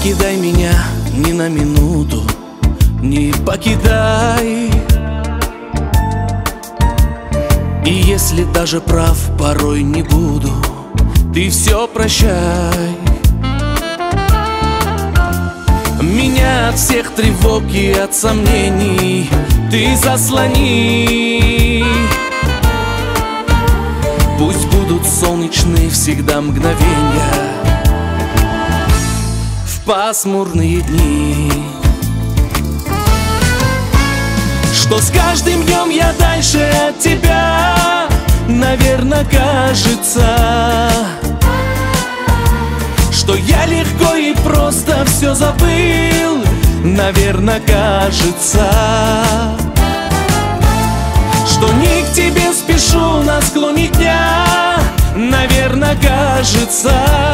покидай меня ни на минуту, не покидай. И если даже прав порой не буду, ты все прощай. Меня от всех тревог и от сомнений ты заслони. Пусть будут солнечные всегда мгновенья в пасмурные дни. Что с каждым днем я дальше от тебя, наверное, кажется, что я легко и просто все забыл, наверное, кажется, что не к тебе спешу на склоне дня, наверное, кажется,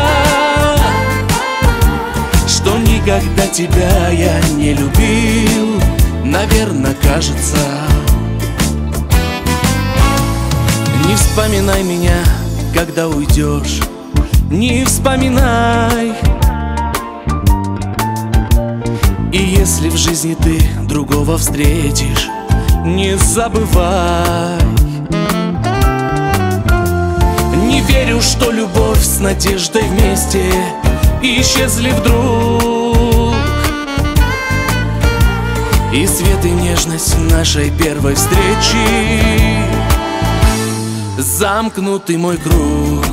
что никогда тебя я не любил, наверное, кажется. Не вспоминай меня, когда уйдешь, не вспоминай. И если в жизни ты другого встретишь, не забывай. Не верю, что любовь с надеждой вместе исчезли вдруг, и свет и нежность нашей первой встречи замкнутый мой круг.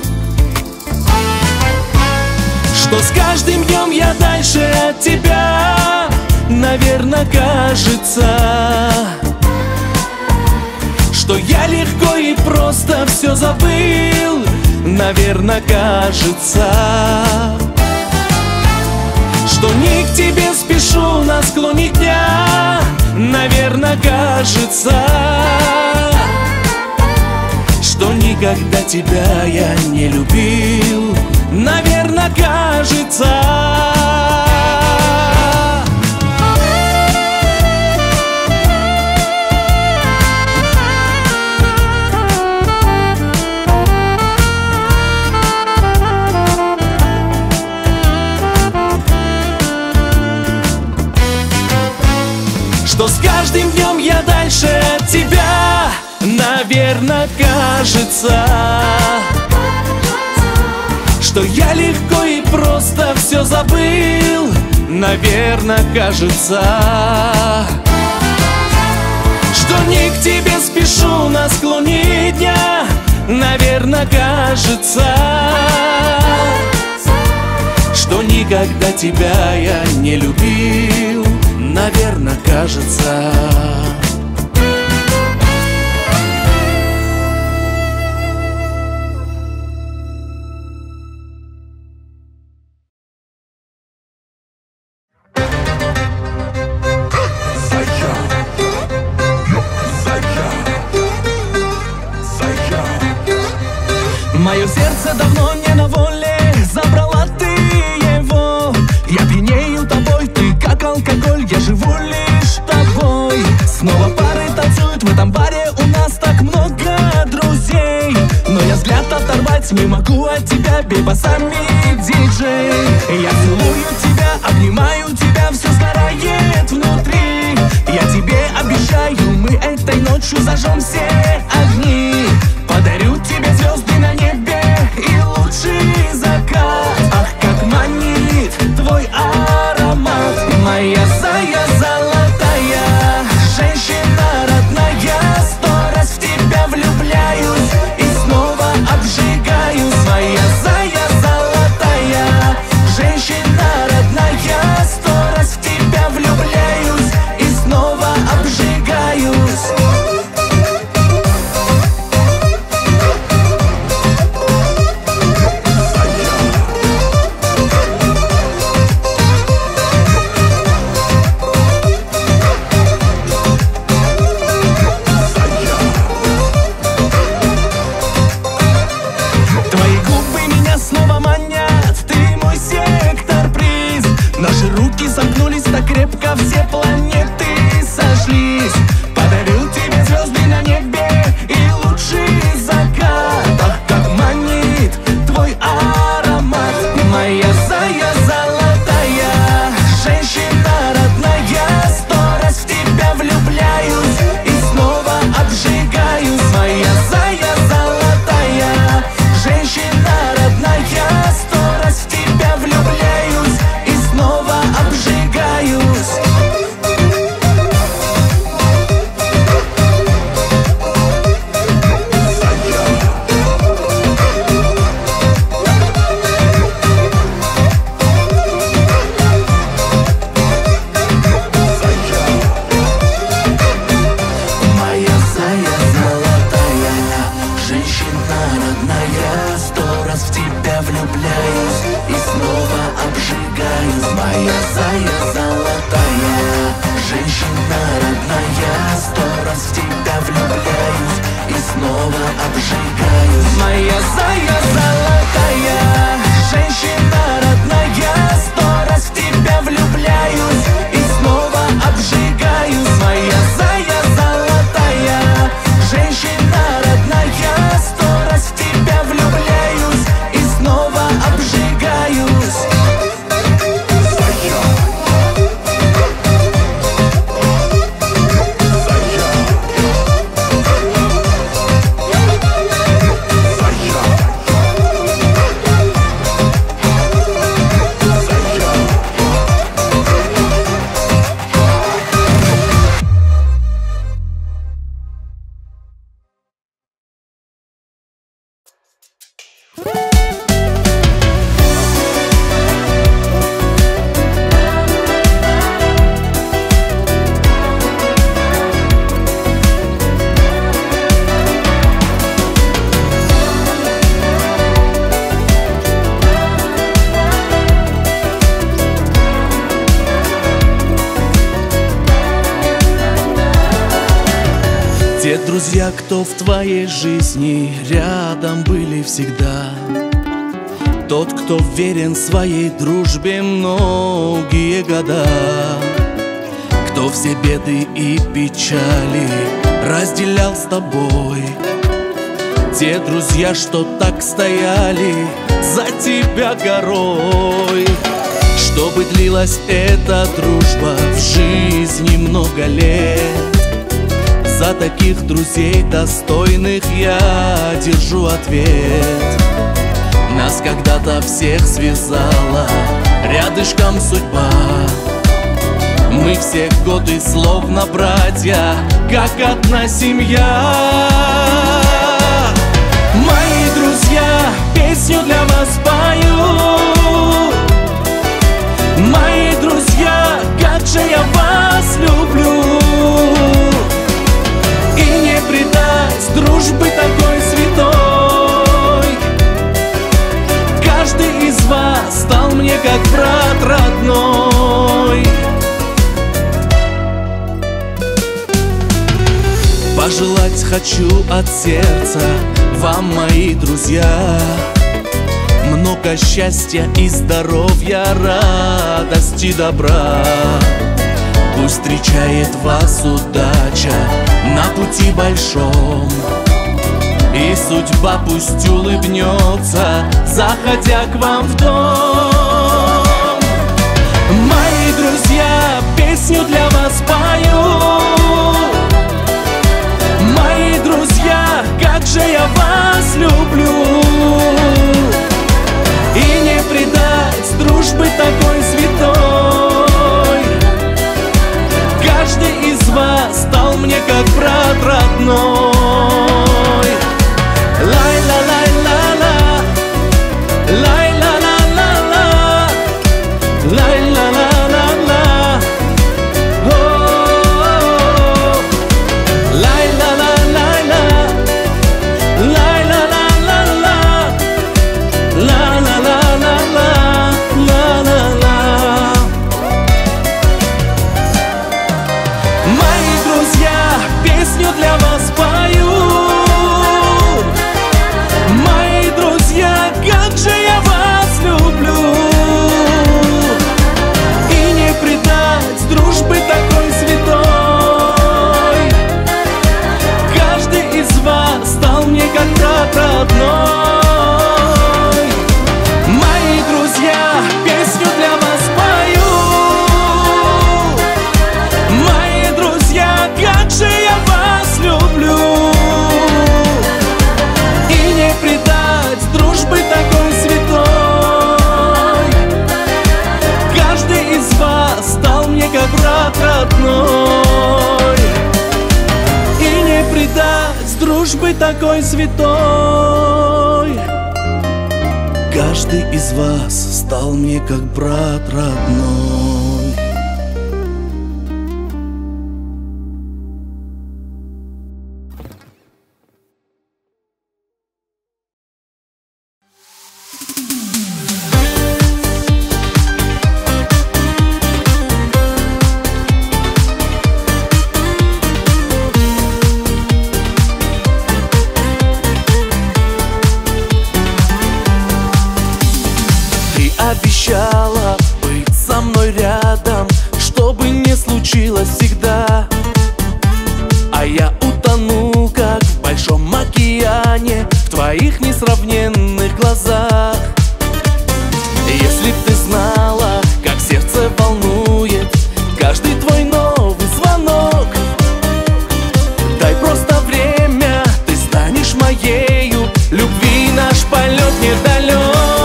Что с каждым днем я дальше от тебя, наверное, кажется, что я легко и просто все забыл, наверное, кажется, что не к тебе спешу на склоне дня, наверное, кажется, что никогда тебя я не любил, наверное, кажется. Что с каждым днем я дальше от тебя, наверное, кажется, что я легко и просто все забыл, наверное, кажется, что не к тебе спешу на склоне дня, наверное, кажется, что никогда тебя я не любил, наверное, кажется. Мое сердце давно не на воле, забрала ты его. Я пьянею тобой, ты как алкоголь, я живу лишь тобой. Снова пары танцуют в этом баре, у нас так много друзей. Но я взгляд оторвать не могу от тебя, бейбасами диджей. Я целую тебя, обнимаю тебя, все сгорает внутри. Я тебе обещаю, мы этой ночью зажжем все огни. Подарю тебе звезды на небе и лучший закат. Ах, как манит твой аромат. Моя зая золотая, женщина родная, 100 раз в тебя влюбляюсь и снова обжигаюсь. Моя зая золотая, женщина родная, 100 раз в тебя влюбляюсь и снова обжигаюсь. Друзья, кто в твоей жизни рядом были всегда, тот, кто верен своей дружбе многие года, кто все беды и печали разделял с тобой. Те друзья, что так стояли за тебя горой. Чтобы длилась эта дружба в жизни много лет, за таких друзей достойных я держу ответ. Нас когда-то всех связала рядышком судьба. Мы все годы словно братья, как одна семья. Мои друзья, песню для вас пою. Мои друзья, как же я вас люблю. И не предать дружбы такой святой. Каждый из вас стал мне как брат родной. Пожелать хочу от сердца вам, мои друзья, много счастья и здоровья, радости, добра. Пусть встречает вас удача на пути большом, и судьба пусть улыбнется, заходя к вам в дом. Мои друзья, песню для вас пою. Мои друзья, как же я вас люблю. И не предать дружбы такой святой. Каждый из вас стал мне как брат родной. Лай-ла-лай-ла-ла, лай-ла-ла-ла-ла, лай-ла-ла-ла-ла, о-о-о. Лай-ла-ла-лай-ла, лай-ла-ла-ла-ла, ла-ла-ла-ла-ла, ла-ла-ла. Мои друзья, песню для вас пою. Мои друзья, как же я вас люблю. И не предать дружбы такой святой. Каждый из вас стал мне как брат родной. Мои друзья, песню для вас пою. Мои друзья, как же я вас люблю. И не предать дружбы такой святой. Каждый из вас стал мне как брат родной. И не предать дружбы такой святой. Каждый из вас стал мне как брат родной. Ты обещала быть со мной рядом, чтобы не случилось всегда. А я утонул, как в большом океане, в твоих несравненных глазах. Если б ты знала, как сердце волнует каждый твой новый звонок. Дай просто время, ты станешь моею, любви наш полет недалек.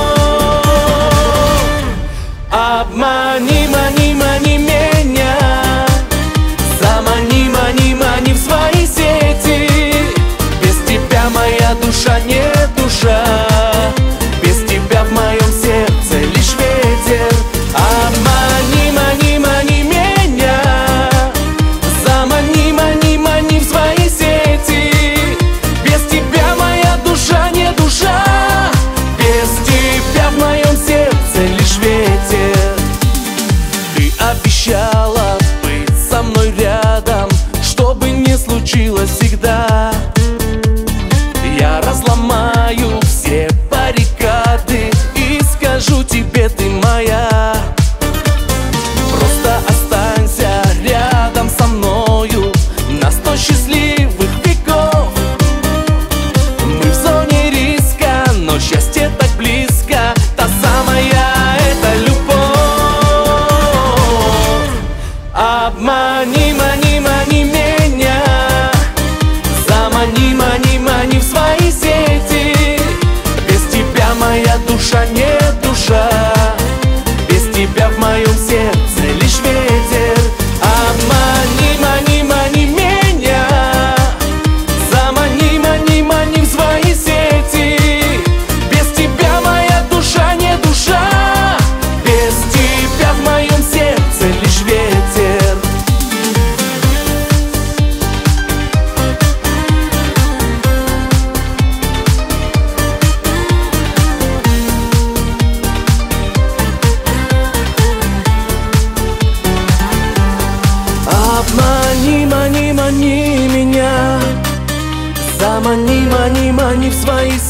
Обмани, мани, мани меня, замани, мани, мани в свои сети. Без тебя моя душа не душа, без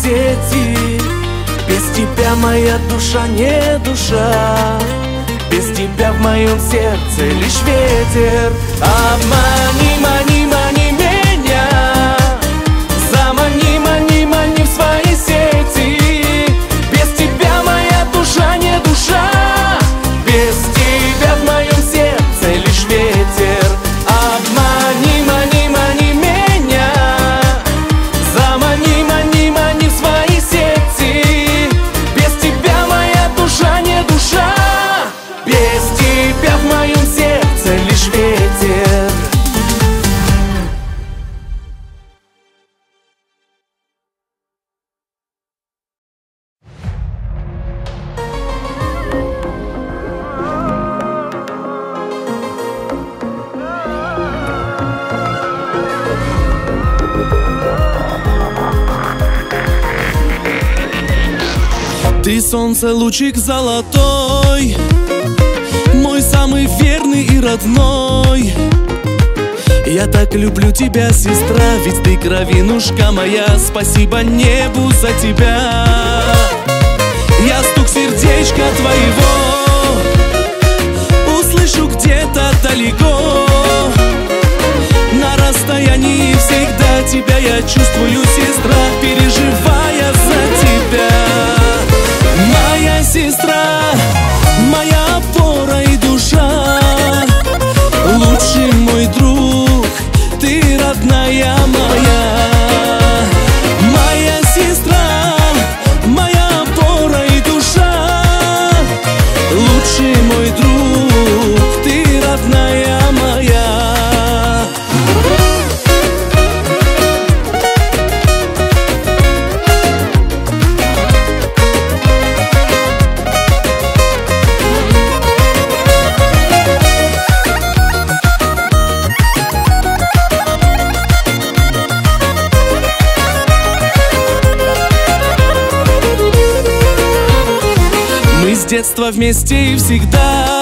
сети. Без тебя моя душа не душа, без тебя в моем сердце лишь ветер. Обмани, мани, мани меня, замани, мани, мани в свои сети. Без тебя моя душа не душа, без тебя в моем сердце лишь ветер. Обмани, мани, мани меня, замани, мани, мани в свои сети. Без тебя моя душа не душа, без тебя в моем сердце лишь ветер. Ты солнце, лучик золотой, мой самый верный и родной. Я так люблю тебя, сестра, ведь ты кровинушка моя. Спасибо небу за тебя. Я стук сердечка твоего услышу где-то далеко. На расстоянии всегда тебя я чувствую, сестра, переживая за тебя. Моя сестра, моя опора и душа, лучший мой друг, ты родная моя. Моя сестра, моя опора и душа, лучший мой друг, ты родная моя. С детства вместе и всегда,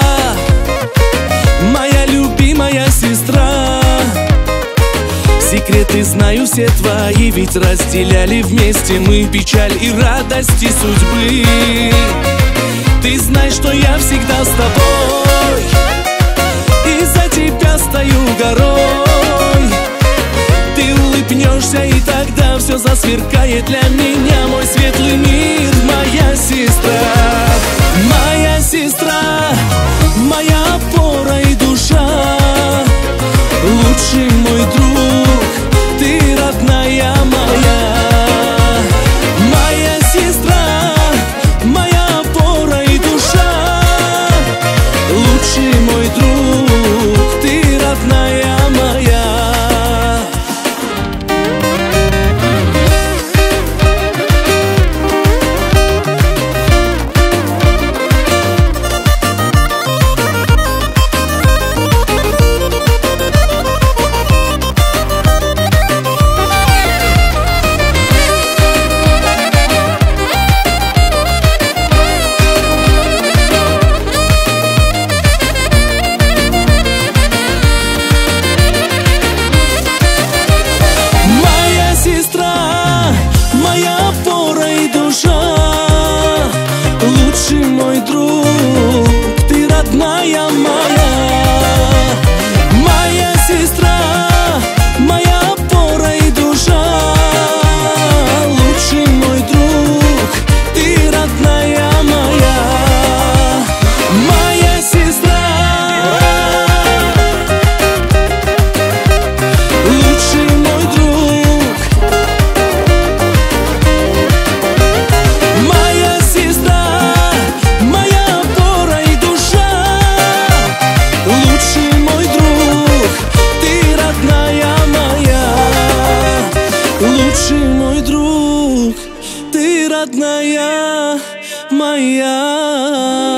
моя любимая сестра. Секреты знаю все твои, ведь разделяли вместе мы печаль и радости судьбы. Ты знаешь, что я всегда с тобой, и за тебя стою горой. Ты улыбнешься, и тогда все засверкает для меня. Мой светлый мир, моя сестра. Моя сестра, моя опора и душа, лучший мой друг, ты родная моя. Моя сестра, моя опора и душа, лучший мой друг, ты родная моя. родная моя.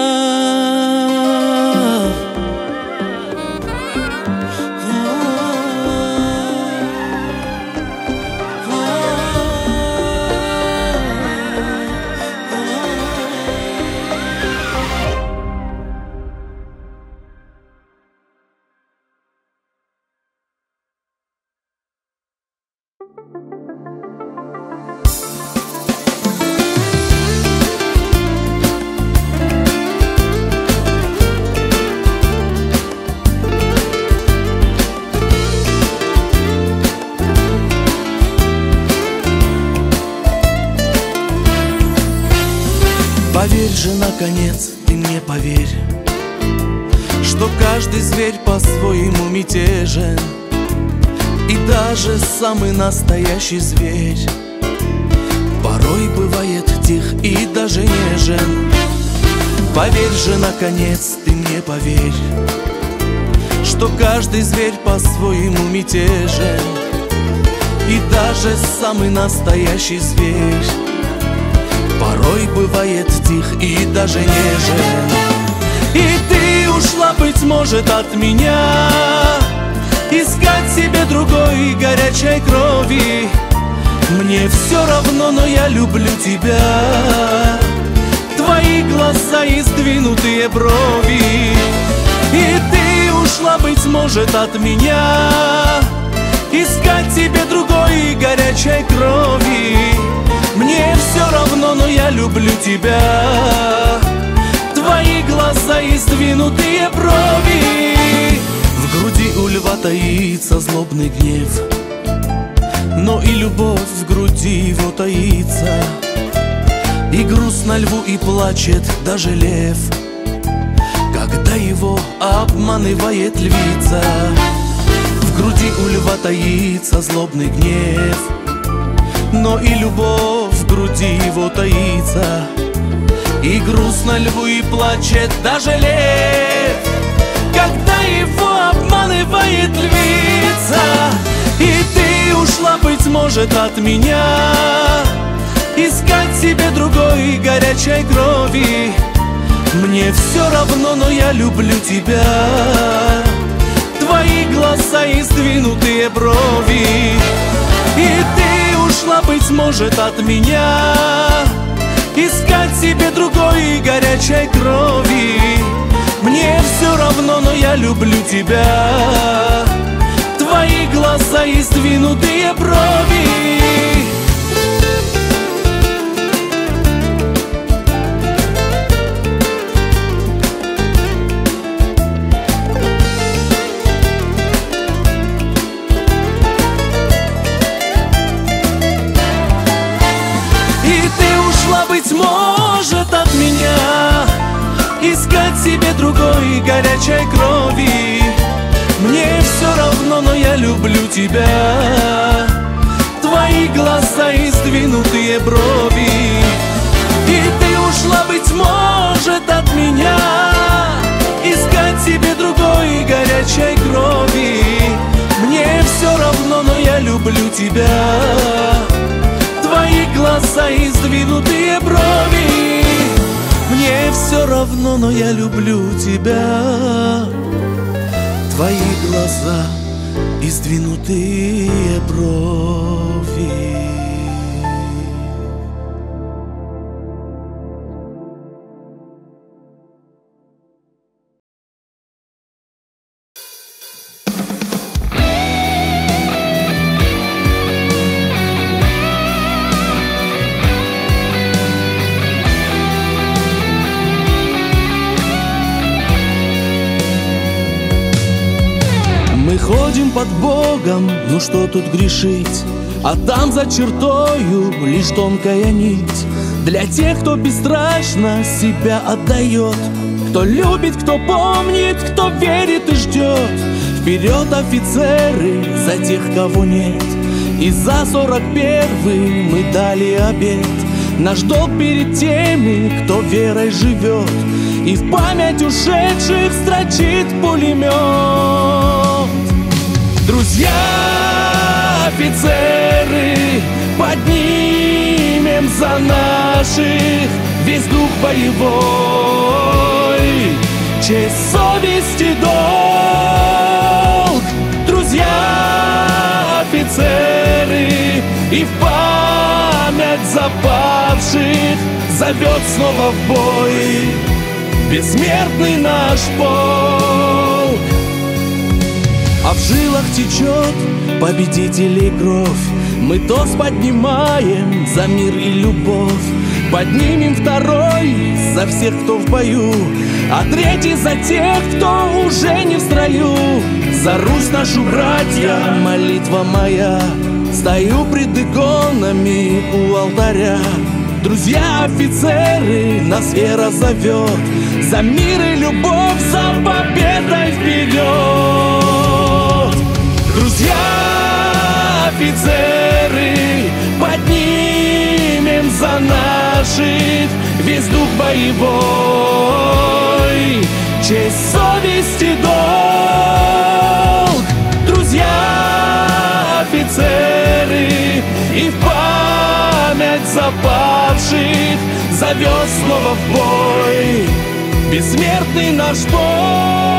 Поверь же, наконец, ты мне поверь, что каждый зверь по-своему мятежен, и даже самый настоящий зверь порой бывает тих и даже нежен. Поверь же, наконец, ты мне поверь, что каждый зверь по-своему мятежен, и даже самый настоящий зверь порой бывает тих и даже нежен. И ты ушла, быть может, от меня, искать себе другой горячей крови. Мне все равно, но я люблю тебя. Твои глаза и сдвинутые брови. И ты ушла, быть может, от меня, искать себе другой горячей крови. Мне все равно, но я люблю тебя. Твои глаза и сдвинутые брови. В груди у льва таится злобный гнев, но и любовь в груди его таится. И грустно льву, и плачет даже лев, когда его обманывает львица. В груди у льва таится злобный гнев, но и любовь в груди его таится. И грустно льву, и плачет даже лев, когда его обманывает львица. И ты ушла, быть может, от меня, искать себе другой горячей крови. Мне все равно, но я люблю тебя. Твои глаза и сдвинутые брови. И ты ушла, быть может, от меня, искать себе другой горячей крови. Мне все равно, но я люблю тебя. Твои глаза и сдвинутые брови. Быть может, от меня, искать себе другой горячей крови. Мне все равно, но я люблю тебя. Твои глаза и сдвинутые брови. И ты ушла, быть может, от меня, искать себе другой горячей крови. Мне все равно, но я люблю тебя. Твои глаза и сдвинутые брови. Мне все равно, но я люблю тебя. Твои глаза и сдвинутые брови. Мы ходим под Богом, ну что тут грешить? А там за чертою лишь тонкая нить для тех, кто бесстрашно себя отдает, кто любит, кто помнит, кто верит и ждет. Вперед, офицеры, за тех, кого нет. И за 41-й мы дали обет. Наш долг перед теми, кто верой живет, и в память ушедших строчит пулемет. Друзья, офицеры, поднимем за наших весь дух боевой, честь, совесть и долг. Друзья, офицеры, и в память запавших зовет снова в бой бессмертный наш полк. А в жилах течет победителей кровь. Мы тост поднимаем за мир и любовь. Поднимем второй за всех, кто в бою, а третий за тех, кто уже не в строю. За Русь нашу, братья, молитва моя. Стою пред иконами у алтаря. Друзья, офицеры, нас вера зовет, за мир и любовь, за победой вперед. Друзья, офицеры, поднимем за наших весь дух боевой, честь, совесть и долг. Друзья, офицеры, и в память запавших зовет снова в бой бессмертный наш Бог.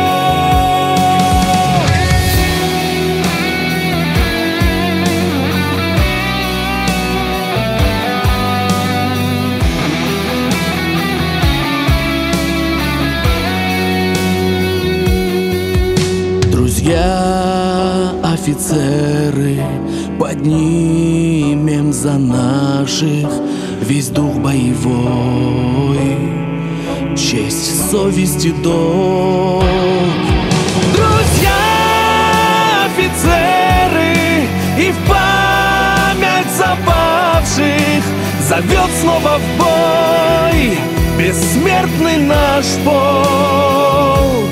Друзья, офицеры, поднимем за наших весь дух боевой, честь, совесть и долг. Друзья, офицеры, и в память запавших зовет снова в бой бессмертный наш полк.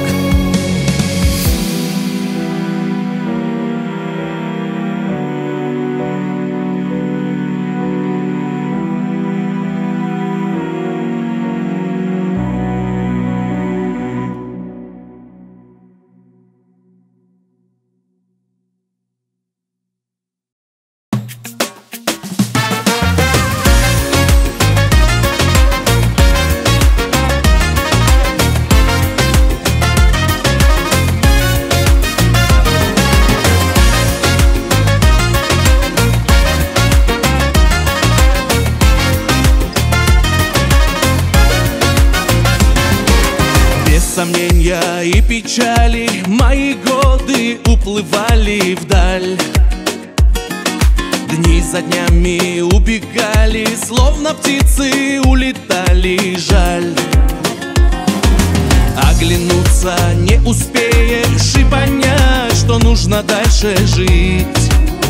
Сомнения и печали, мои годы уплывали вдаль. Дни за днями убегали, словно птицы улетали, жаль. Оглянуться не успеешь и понять, что нужно дальше жить.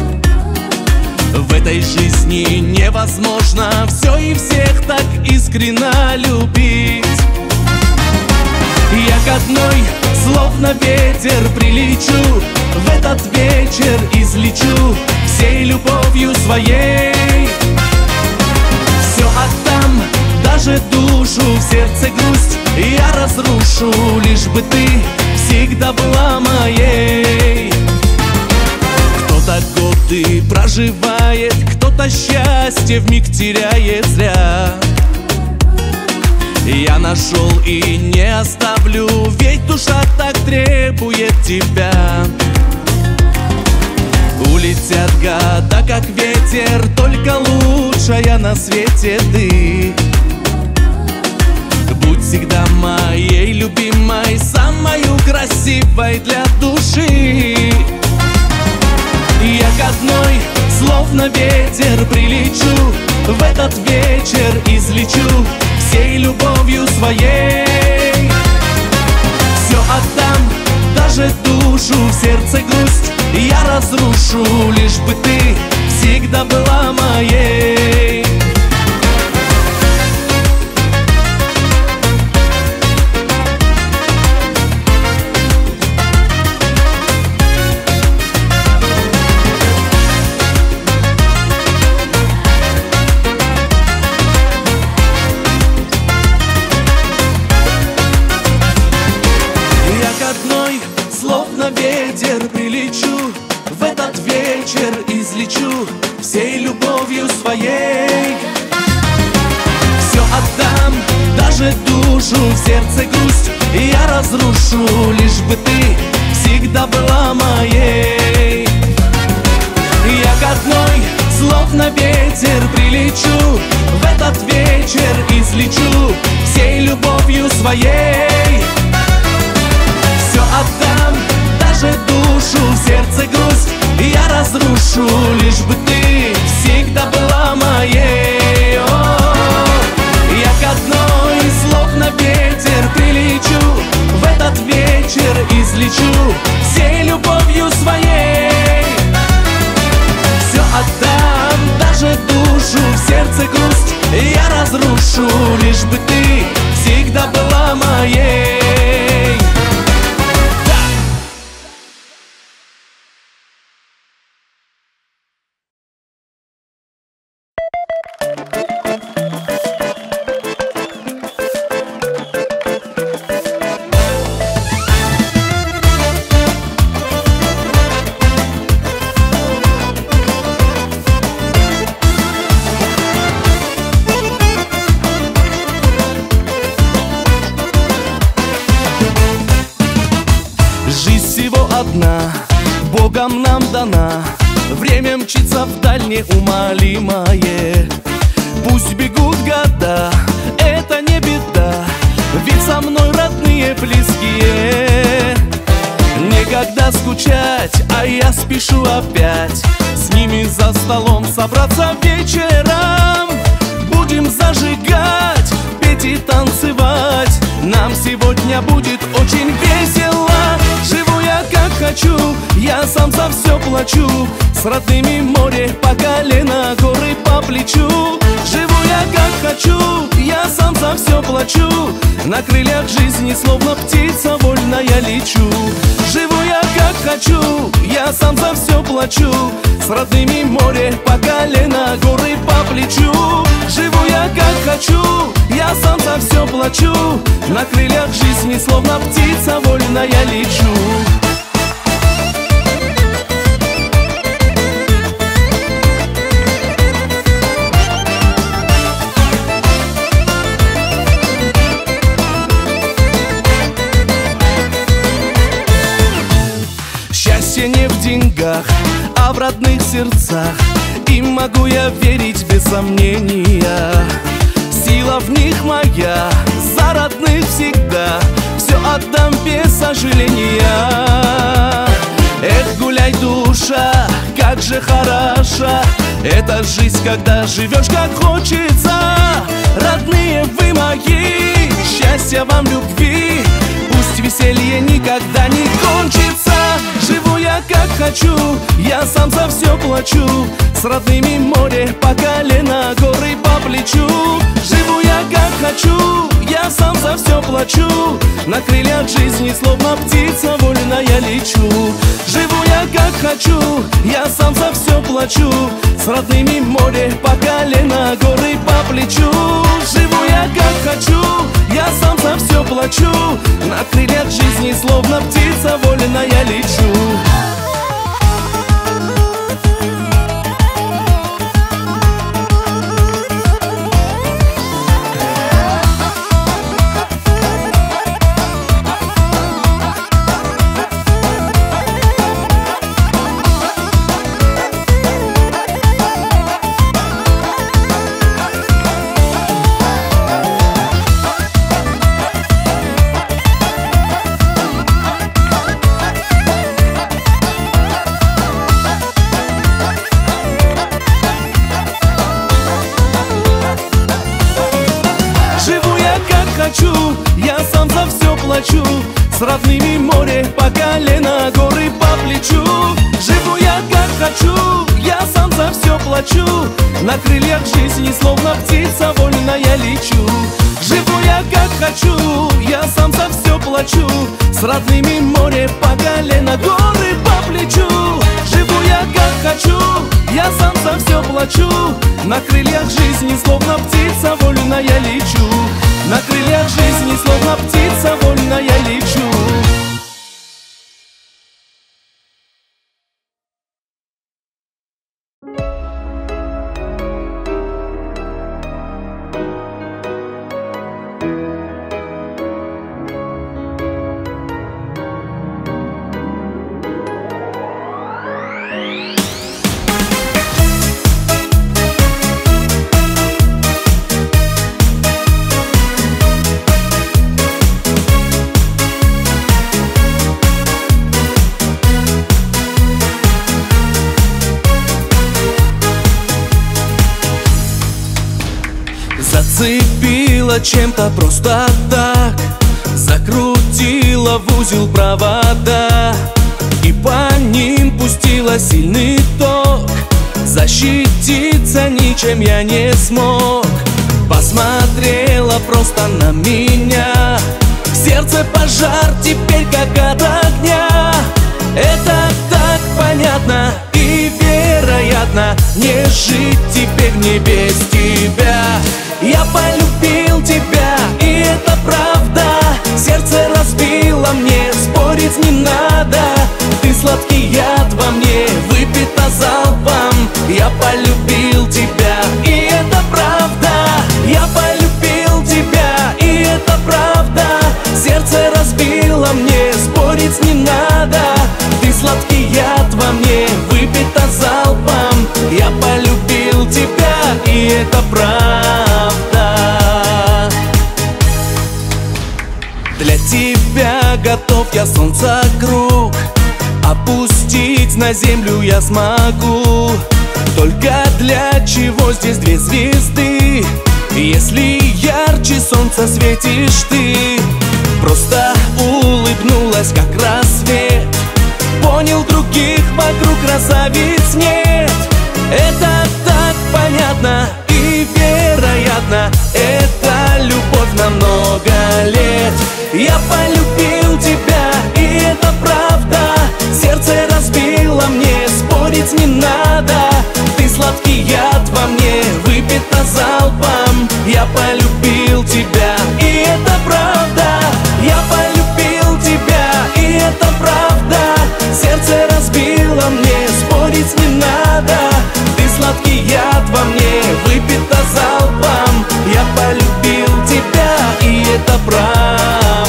В этой жизни невозможно все и всех так искренно любить. Я к одной, словно ветер, прилечу, в этот вечер излечу всей любовью своей. Все отдам, даже душу, в сердце грусть я разрушу, лишь бы ты всегда была моей. Кто-то годы проживает, кто-то счастье вмиг теряет зря. Я нашел и не оставлю, ведь душа так требует тебя. Улетят года, как ветер, только лучшая на свете ты. Будь всегда моей любимой, самою красивой для души. Я к одной, словно ветер, прилечу, в этот вечер излечу всей любовью своей. Все отдам, даже душу, в сердце грусть я разрушу, лишь бы ты всегда была моей. Ветер прилечу, в этот вечер излечу всей любовью своей. Все отдам, даже душу, в сердце грусть я разрушу, лишь бы ты всегда была моей. Я к одной, словно ветер, прилечу, в этот вечер излечу всей любовью своей. Все отдам, даже душу, в сердце грусть я разрушу, лишь бы ты всегда была моей. Я к одной, словно ветер, прилечу, в этот вечер излечу всей любовью своей. Все отдам, даже душу, в сердце грусть душу, лишь бы ты всегда была моей. Богом нам дана, время мчится вдаль неумолимое. Пусть бегут года, это не беда, ведь со мной родные близкие. Некогда скучать, а я спешу опять с ними за столом собраться вечером. Будем зажигать, петь и танцевать, нам сегодня будет очень весело. Живу я как хочу, я сам за все плачу, с родными море по колено, горы по плечу. Живу я как хочу, я сам за все плачу, на крыльях жизни словно птица вольная лечу. Живу я как хочу, я сам за все плачу, с родными море по колено, горы по плечу. Живу я как хочу, я сам за все плачу, на крыльях жизни словно птица вольная лечу. Счастье не в деньгах, а в родных сердцах, и могу я верить без сомнения. Сила в них моя, за родных всегда все отдам без сожаления. Эх, гуляй, душа, как же хороша эта жизнь, когда живешь как хочется. Родные вы мои, счастья вам, любви, пусть веселье никогда не кончится. Живу я как хочу, я сам за все плачу, с родными море по колено, горы по плечу. Живу я как хочу, я сам за все плачу, на крыльях жизни словно птица вольная лечу. Живу я как хочу, я сам за все плачу, с родными море по колено, горы по плечу. Живу я как хочу, я сам за все плачу, на крыльях жизни словно птица вольная лечу. Я сам за все плачу, с родными море по колено, горы по плечу. Живу я как хочу, я сам за все плачу, на крыльях жизни словно птица вольная лечу. Живу я как хочу, я сам за все плачу, с родными море по колено, горы по плечу. Живу я как хочу, я сам за все плачу, на крыльях жизни словно птица вольная лечу. На крыльях жизни словно птица вольная лечу. Зацепила чем-то просто так, закрутила в узел провода и по ним пустила сильный ток. Защититься ничем я не смог. Посмотрел смотрела просто на меня. В сердце пожар теперь как от огня. Это так понятно и вероятно, не жить теперь мне без тебя. Я полюбил тебя, и это правда. Сердце разбило мне, спорить не надо. Ты сладкий яд во мне, выпито залпом. Я полюбил тебя, и это правда. Я полюбил тебя, и это правда. Сердце разбило мне, спорить не надо. Ты сладкий яд во мне, выпито залпом. Я полюбил тебя, и это правда. Для тебя готов я солнца круг, опустить на землю я смогу. Только для чего здесь две звезды, если ярче солнца светишь ты? Просто улыбнулась, как рассвет. Понял, других вокруг красавиц нет. Это так понятно и вероятно, это любовь на много лет. Я полюбил тебя, и это правда. Сердце разбило мне, спорить не надо. Ты сладкий яд во мне, выпито залпом. Я полюбил тебя, и это правда. Я полюбил тебя, и это правда. Сердце разбило мне, спорить не надо. Ты сладкий яд во мне, выпито залпом. Я полюбил тебя, и это правда.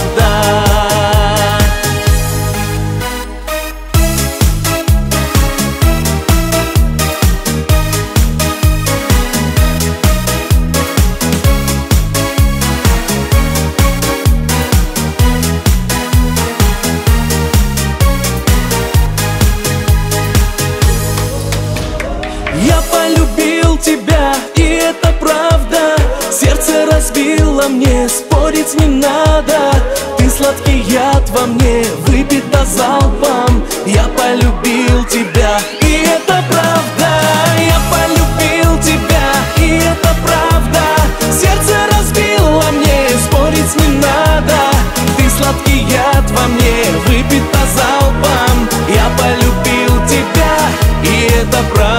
Я полюбил тебя, и это правда. Сердце разбило мне, спорить не надо. Ты сладкий яд во мне, выпито залпом. Я полюбил тебя, и это правда. Я полюбил тебя, и это правда. Сердце разбило мне, спорить не надо. Ты сладкий яд во мне, выпито залпом. Я полюбил тебя, и это правда.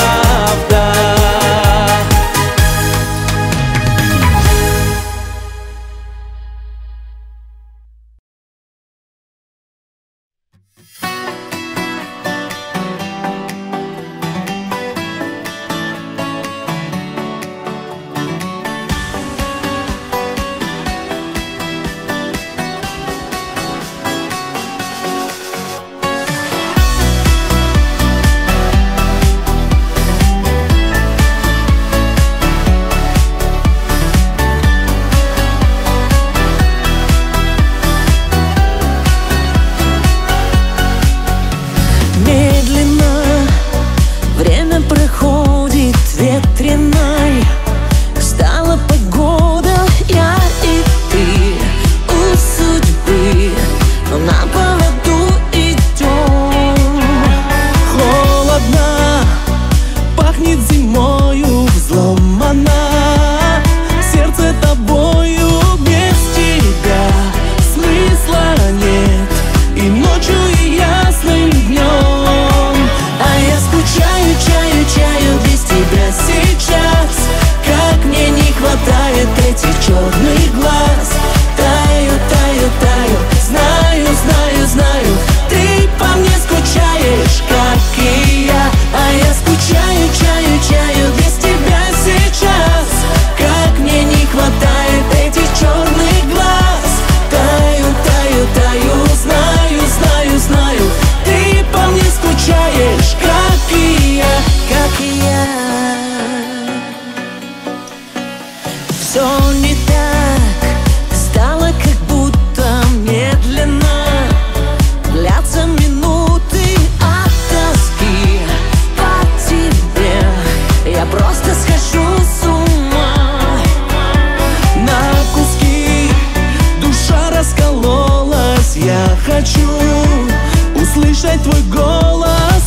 услышать твой голос.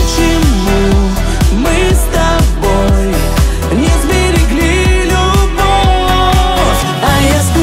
Почему мы с тобой не сберегли любовь? А я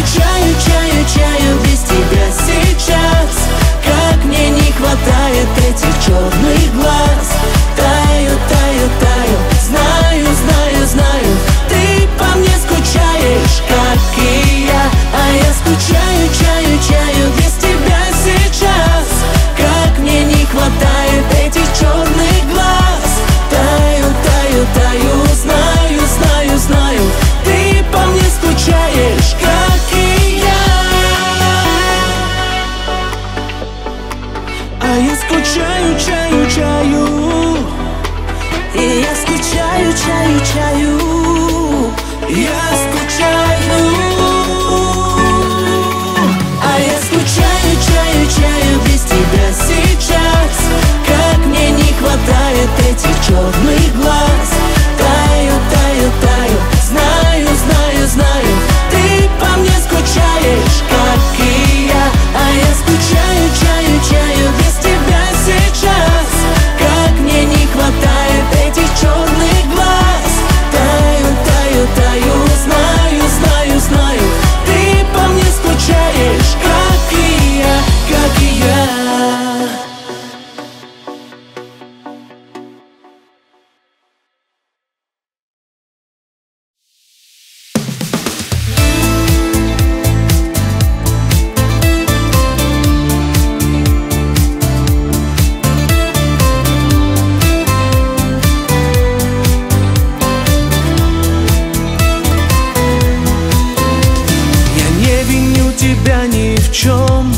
чем.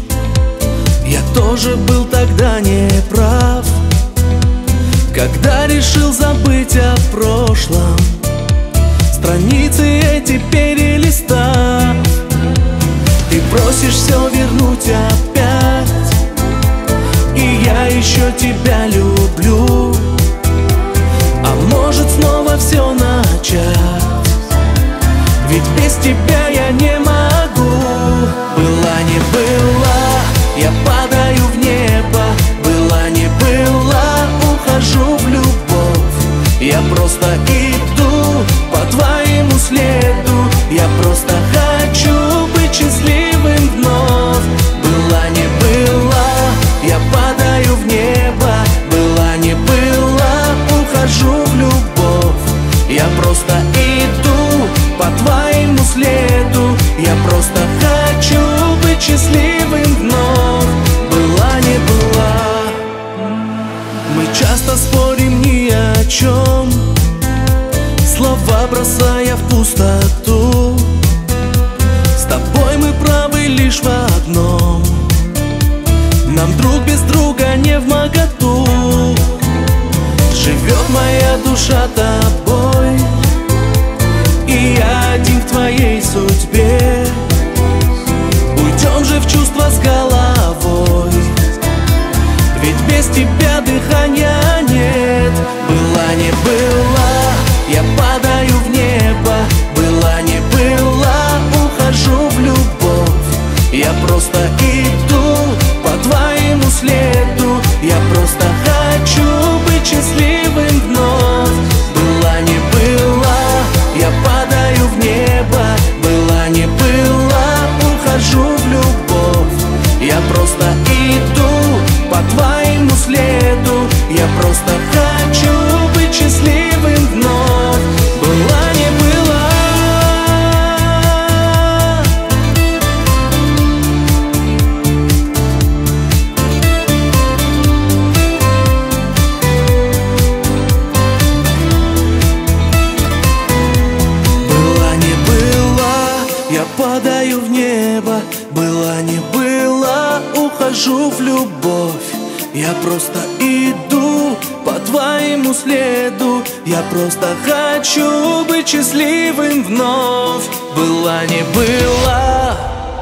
Я тоже был тогда неправ, когда решил забыть о прошлом, страницы эти перелистав. Ты просишь все вернуть опять, и я еще тебя люблю. А может снова все начать, ведь без тебя я не могу. Была не была, я падаю в небо. Была не была, ухожу в любовь. Я просто иду по твоему следу. Я просто хочу быть счастливым вновь. Была не была, я падаю в небо. Была не была, ухожу в любовь. Я просто иду по твоему следу. Я просто хочу быть счастливым вновь. Была не была. Мы часто спорим ни о чем, слова бросая в пустоту. С тобой мы правы лишь в одном: нам друг без друга не вмоготу. Живет моя душа тобой, и я один в твоей судьбе. Уйдем же в чувства с головой, ведь без тебя дыхания нет. Была не была, я падаю в небо. Была не была, ухожу в любовь. Я просто иду по твоему следу. Я просто хочу быть счастливым вновь. Была не была, я падаю в небо. Была не была, ухожу в любовь. Я просто иду по твоему следу. Я просто хочу быть счастливым вновь. Была не была. Была не была, я падаю в небо. Была не была, ухожу в любовь. Я просто иду по твоему следу. Я просто хочу быть счастливым вновь. Была не была.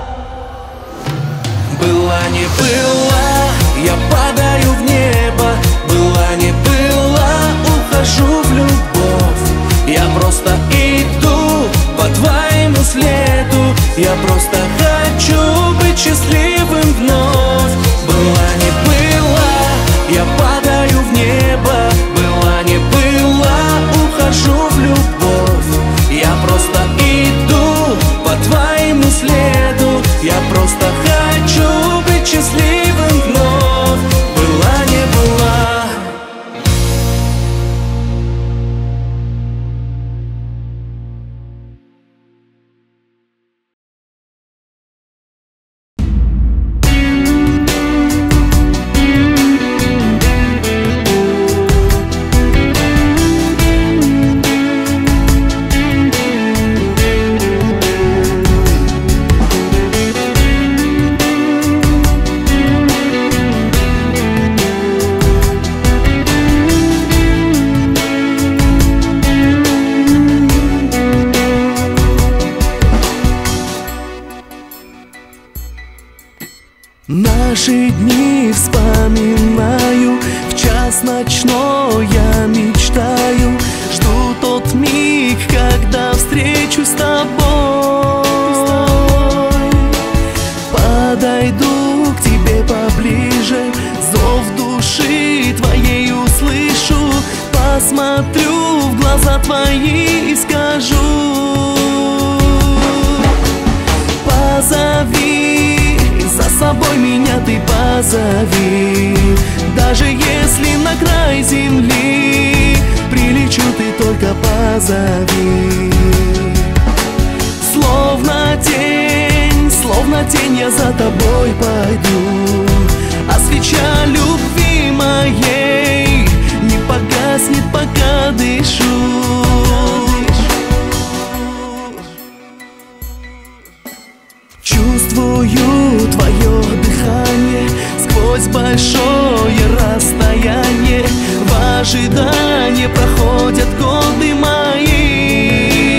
Была не была, я падаю в небо. Была не была, ухожу в любовь. Я просто иду по твоему следу. Я просто хочу быть счастливым вновь. Была не была, я падаю в небо. Была не была, ухожу в любовь. Я просто иду по твоему следу. Я просто хочу быть счастливым вновь. Была не была. Наши дни вспоминаю, в час ночной я мечтаю. Жду тот миг, когда встречусь с тобой. Подойду к тебе поближе, зов души твоей услышу. Посмотрю в глаза твои и скажу: позови, за собой меня ты позови. Даже если на край земли прилечу, ты только позови. Словно тень я за тобой пойду, а свеча любви моей не погаснет, пока дышу. Чувствую чувствую твое дыхание сквозь большое расстояние. В ожидании проходят годы мои,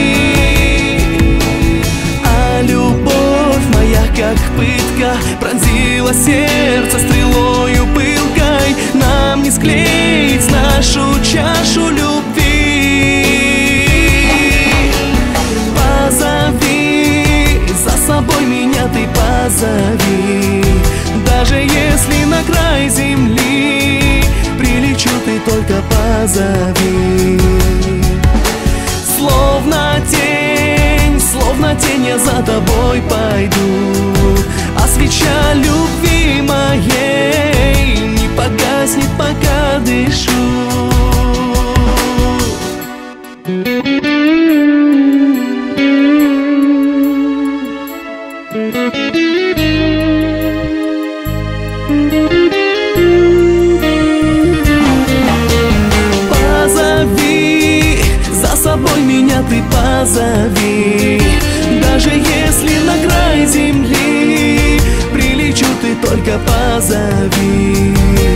а любовь моя, как пытка, пронзила сердце стрелою пылкой. Нам не склеить нашу чашу любви. Позови за собой меня, ты позови. Даже если на край земли прилечу, ты только позови. Словно тень я за тобой пойду, а свеча любви моей не погаснет, пока дышу. Позови за собой меня, ты позови. Даже если на край земли прилечу, ты только позови.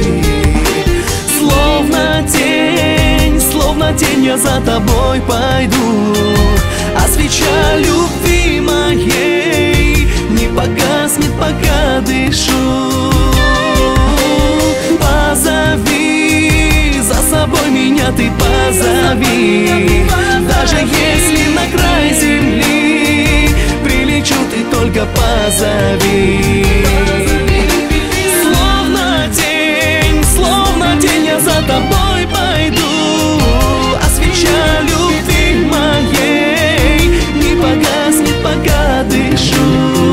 Словно тень я за тобой пойду, а свеча любви моей не погаснет, пока дышу. Позови за собой меня, ты позови. Даже если на край земли прилечу, ты только позови. Словно тень я за тобой пойду, а свеча любви моей не погаснет, пока дышу.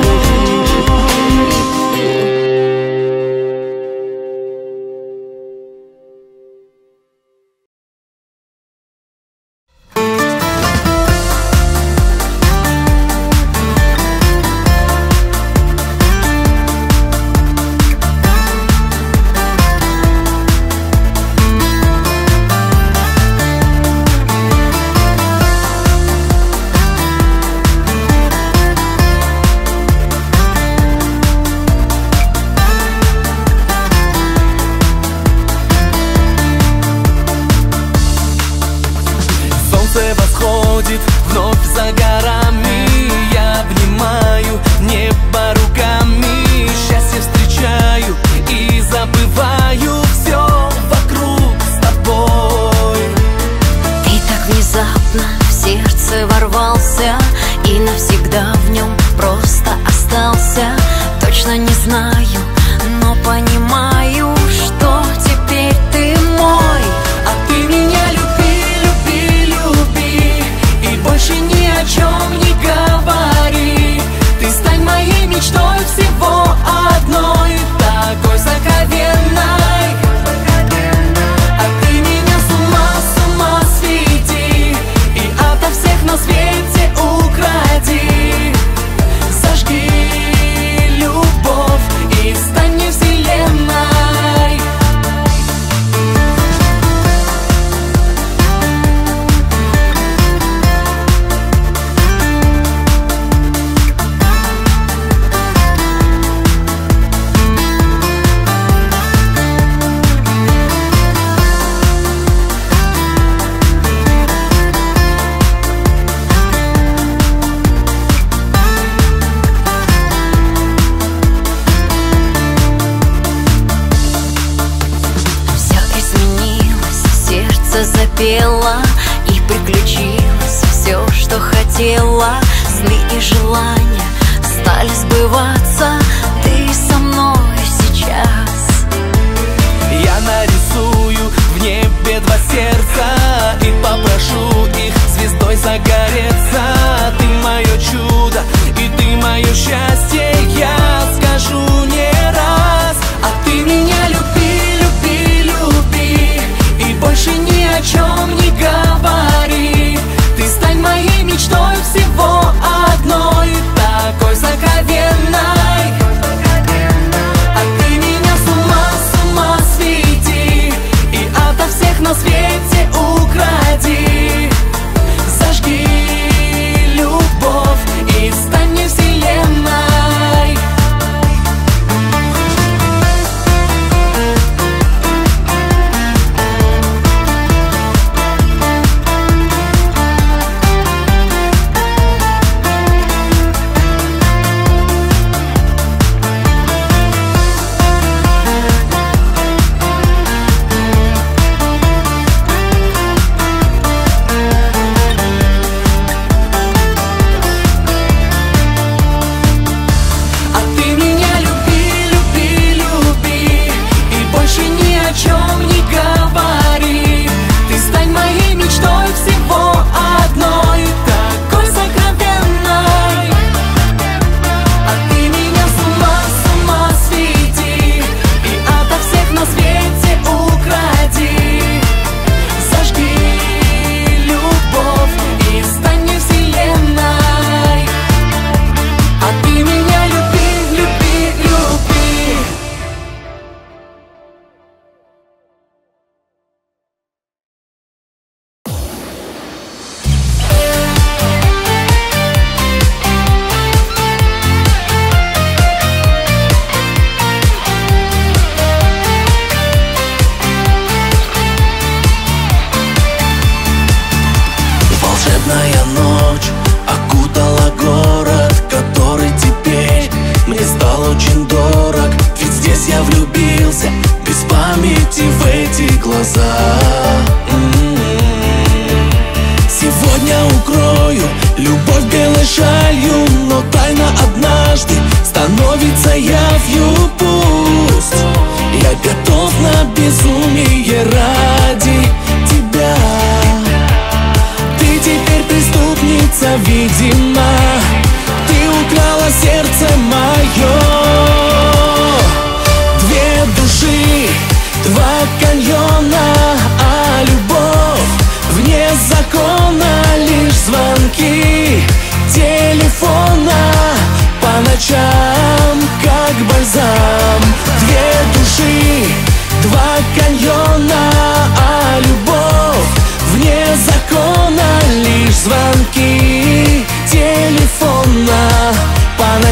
Восходит вновь за горами, я обнимаю небо руками. Счастье встречаю и забываю все вокруг с тобой. Ты так внезапно в сердце ворвался и навсегда в нем просто остался. Точно не знаю, но понимаю, что теперь ты мой. А ты меня больше ни о чем не говори. Ты стань моей мечтой всего одной, такой сокровенной. А ты меня с ума сведи и ото всех на свете укради. Зажги любовь и стань мне вселенной. Запела и приключилось все, что хотела. Сны и желания стали сбываться. Ты со мной сейчас. Я нарисую в небе два сердца и попрошу их звездой загореться. Ты мое чудо и ты мое счастье, я скажу не раз. А ты меня люби, люби, люби и больше ни о чем не говори. Ты стань моей мечтой всего одной, такой сокровенной.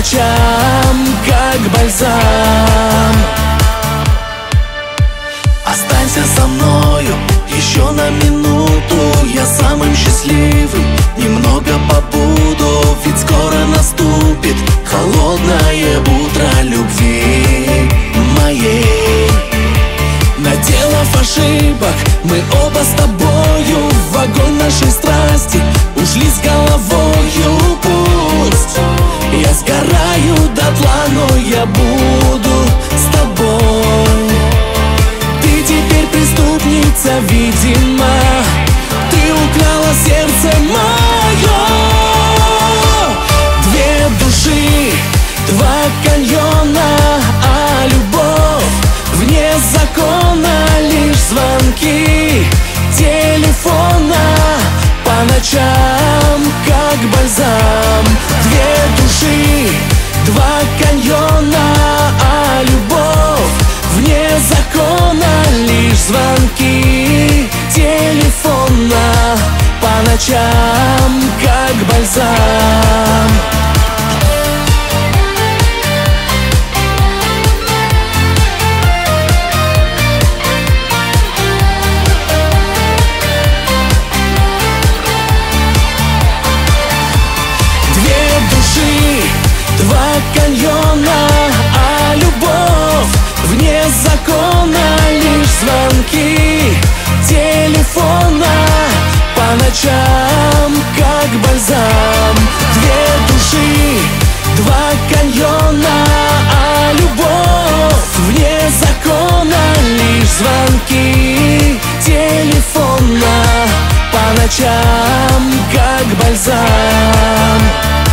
ночам, как бальзам. Останься со мною еще на минуту, я самым счастливым немного побуду. Ведь скоро наступит холодное утро любви моей. Наделав ошибок, мы оба с тобою в огонь нашей страсти ушли с головою. Пусть я сгораю дотла, но я буду с тобой. Ты теперь преступница, видимо, ты украла сердце мое. Две души, два каньона, а любовь вне закона. Лишь звонки телефона по ночам, как бальзам. Две души, два каньона, а любовь вне закона. Лишь звонки телефона по ночам, как бальзам. Два каньона, а любовь вне закона. Лишь звонки телефона по ночам, как бальзам. Две души, два каньона, а любовь вне закона. Лишь звонки телефона по ночам, как бальзам.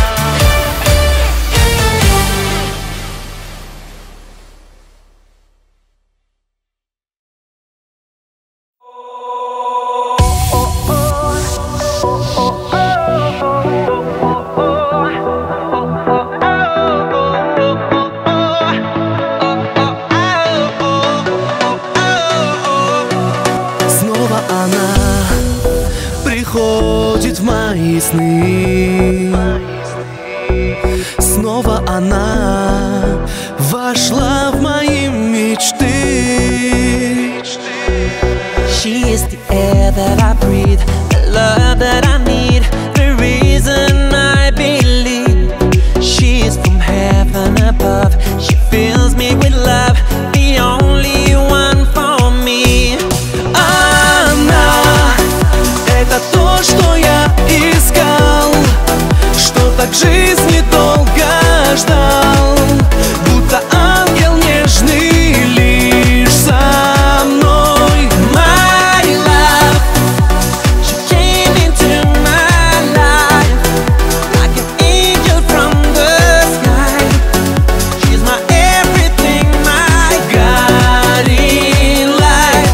Приходит в мои сны. Снова она вошла в мои мечты. She is the air that I breathe, the love that I need, the reason I believe. She is from heaven above, she fills me with love, the only one for me. Она — это то, что я искал, что так жизни долго ждал. Будто ангел нежный лишь со мной. My love, she came into my life like an angel from the sky. She's my everything, my guiding light.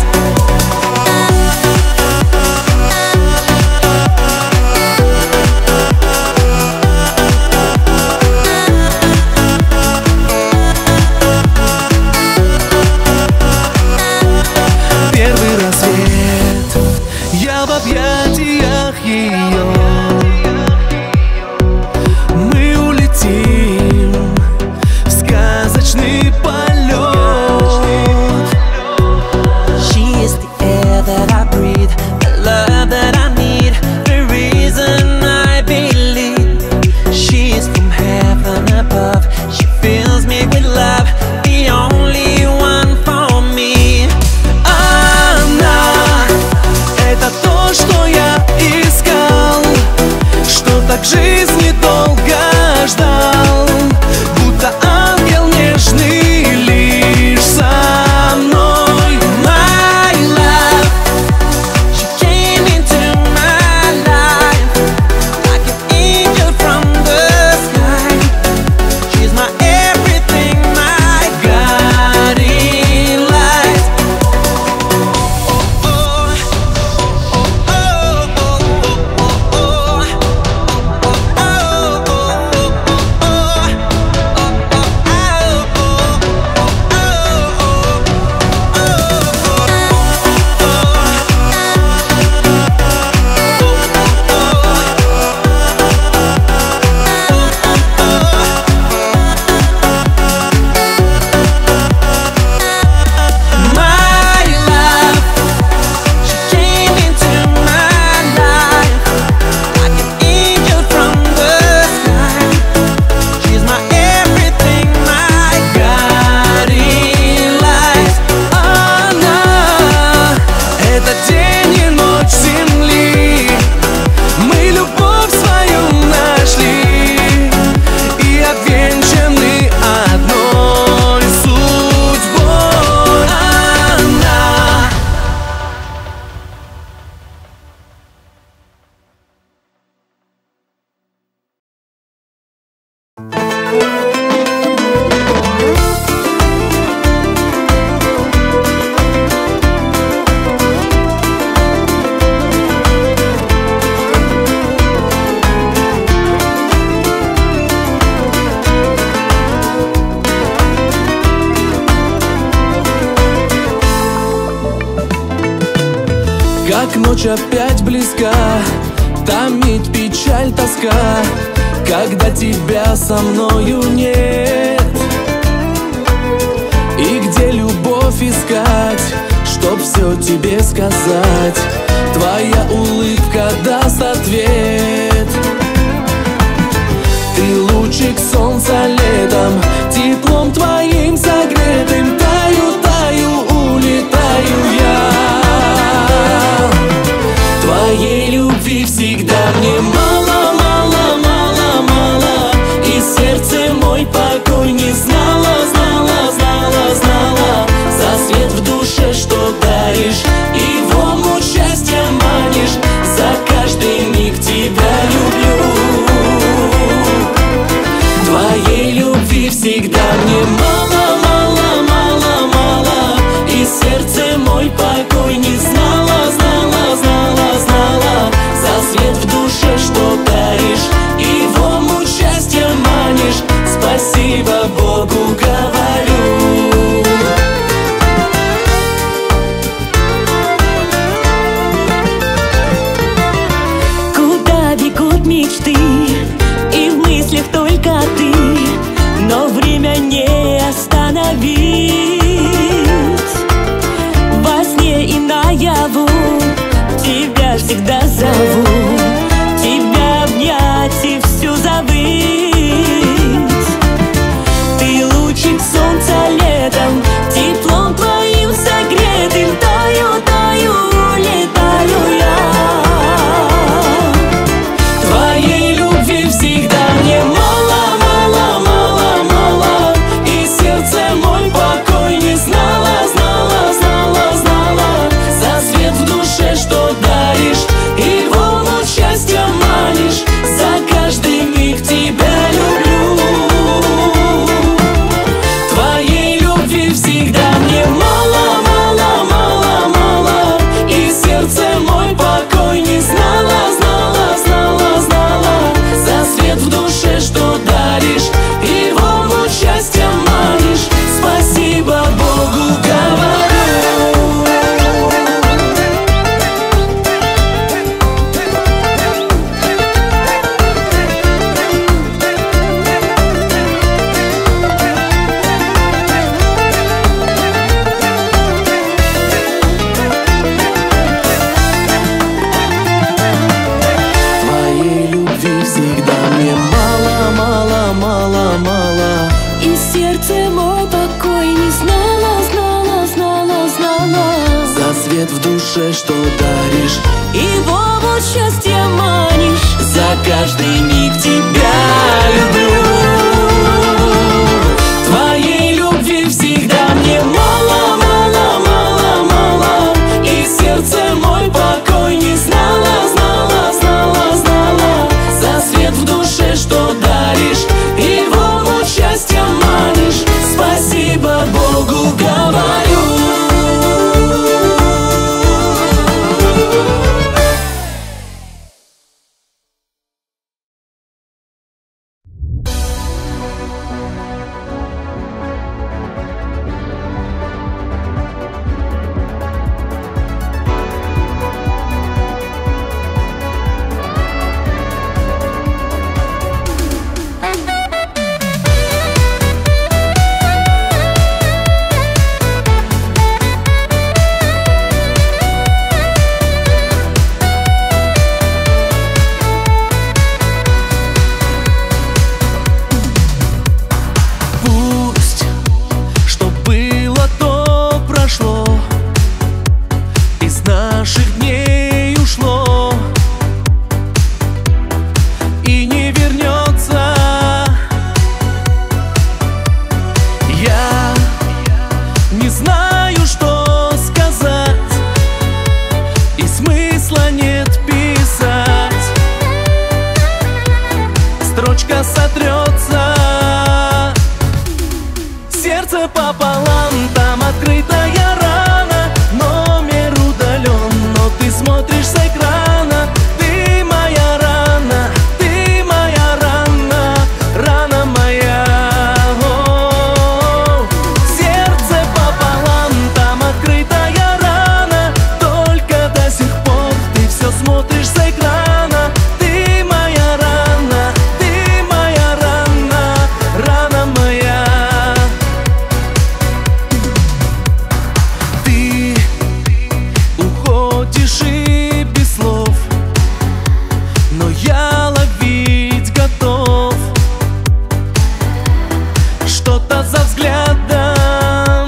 Как ночь опять близка, томит печаль, тоска, когда тебя со мною нет. И где любовь искать, чтоб все тебе сказать? Твоя улыбка даст ответ. Ты лучик солнца летом, теплом твоим согретым. Таю, таю, улетаю я. Твоей любви всегда мне мало, мало, мало, мало. И сердце мой покой не знала, знала, знала, знала. За свет в душе, что даришь, и в омут счастья манишь. За каждый миг тебя люблю. Твоей любви всегда мне мало, мало, мало, мало. И сердце мой покой не знала, знала, знала, знала. За свет в душе, что даришь, и в омут счастья манишь. Спасибо Богу говорю. Куда бегут мечты, и в мыслях только ты, но время не остановить. Во сне и наяву тебя всегда зову, тебя обнять и всю забыть. Ты лучик солнца летом, теплом твоим согретым. Таю, таю, улетаю я. Твоей любви всегда мне мало, мало, мало, мало. И сердце мой покой не знала, знала, знала, знала. За свет в душе, что даришь, и в омут счастья манишь. За каждый миг тебя люблю. Твоей любви всегда мне мало, мало, мало, мало. И сердце мой покой не знала, знала, знала, знала. За свет в душе, что даришь, и в омут счастья манишь. Спасибо Богу говорю. Твоей любви всегда мне мало, мало, мало, мало. И сердце мой покой не знала, знала, знала, знала. За свет в душе, что даришь, И в омут счастья манишь. за каждый миг тебя люблю. Твоей любви всегда мне мало, мало, мало, мало. И сердце мой покой не знала, знала, знала, знала. За свет в душе, что даришь, и в омут счастья манишь. Спасибо Богу говорю. Пусть, что было, то прошло, из наших дней ушло и не вернется. Я не знаю, что сказать, и смысла нет писать. Строчка сотрется, Сердце пополам, там открытая рана, номер удален, но ты смотришь с экрана. Ты моя рана, ты моя рана, рана моя. О-о-о. Сердце пополам, там открытая рана, только до сих пор ты все смотришь с экрана. Ты моя рана, ты моя рана, рана моя. Ты уходишь и без слов, но я ловить готов. Что-то за взглядом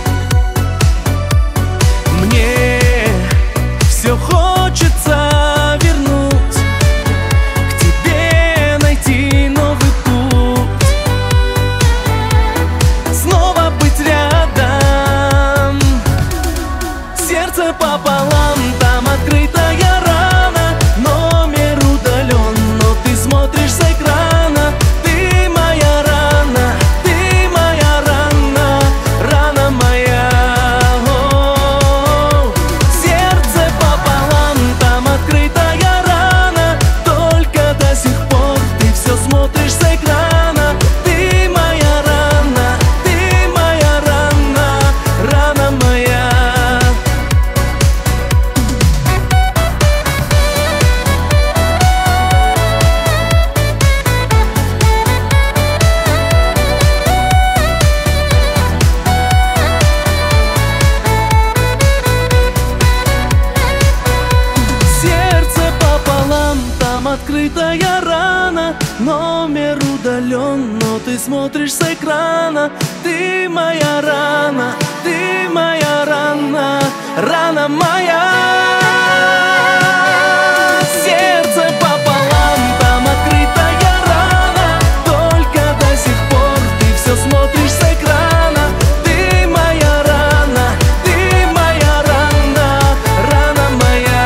мне все хочется вернуть, к тебе найти новый путь, снова быть рядом. Сердце пополам, там открытая рана, номер удален, но ты смотришь с экрана. Ты моя рана, ты моя рана, рана моя. О-о-о. Сердце пополам, там открытая рана, только до сих пор ты все смотришь с экрана. Ты моя рана, ты моя рана, рана моя. Сердце пополам, там открытая рана, номер удален, но ты смотришь с экрана. Ты моя рана, ты моя рана, рана моя. Сердце пополам, там открытая рана, только до сих пор ты все смотришь с экрана. Ты моя рана, ты моя рана, рана моя.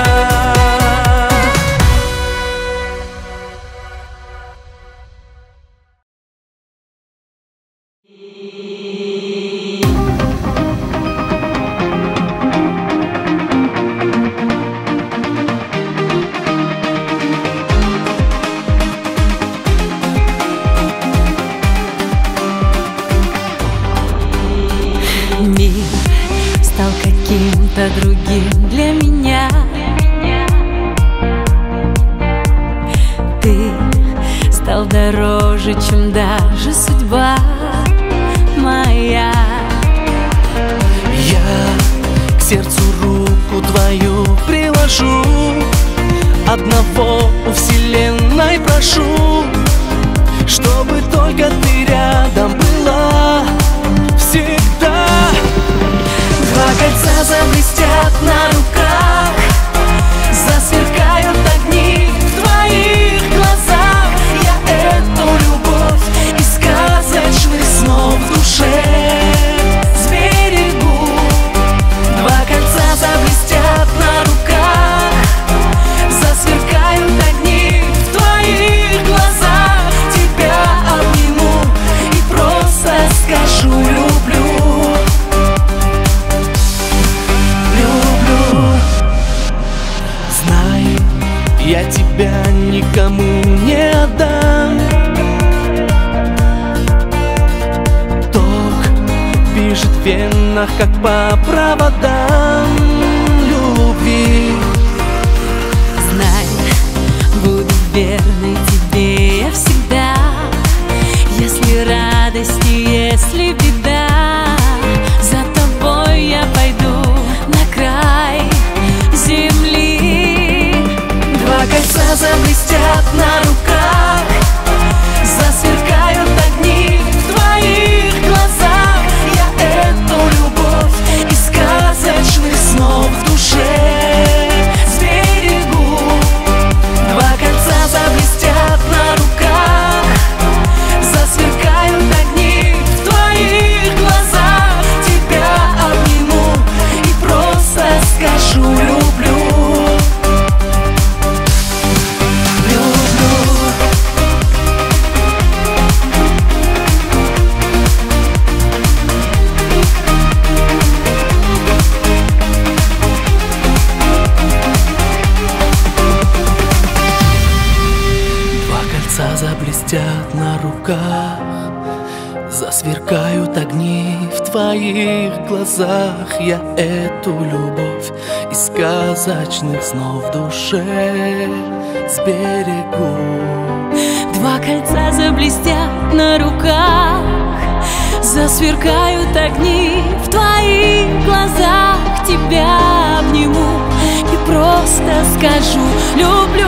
Мир стал каким-то другим для меня. Ты стал дороже, чем даже судьба моя. Я к сердцу руку твою приложу, одного у вселенной прошу, чтобы только ты рядом была всегда. Два кольца заблестят на руках, засверкают огни в твоих глазах. Я эту любовь из сказочных снов в душе сберегу. Два кольца заблестят на руках, засверкают огни в твоих глазах. Тебя обниму и просто скажу люблю. Знаю, я тебя никому не отдам. Ток бежит в венах, как по проводам любви. Знай, буду верной тебе я всегда. Если радость и если беда, за тобой я пойду на край земли. Два кольца заблестят на руках, засверкают огни в твоих глазах. Я эту любовь из сказочных снов в душе сберегу. Два кольца заблестят на руках, засверкают огни в твоих глазах. Тебя обниму и просто скажу люблю. Люблю. руках. Засверкают огни в твоих глазах. Я эту любовь из сказочных снов в душе сберегу. Два кольца заблестят на руках, засверкают огни в твоих глазах. Тебя обниму и просто скажу «люблю».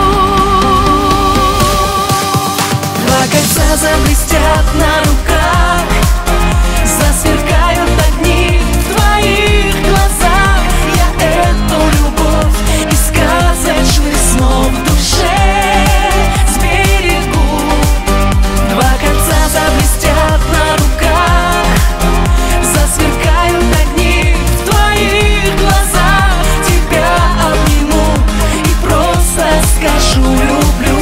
Два кольца заблестят на руках, засверкают огни в твоих глазах. Я эту любовь из сказочных снов в душе сберегу. Два кольца заблестят на руках, засверкают огни в твоих глазах. Тебя обниму и просто скажу «люблю».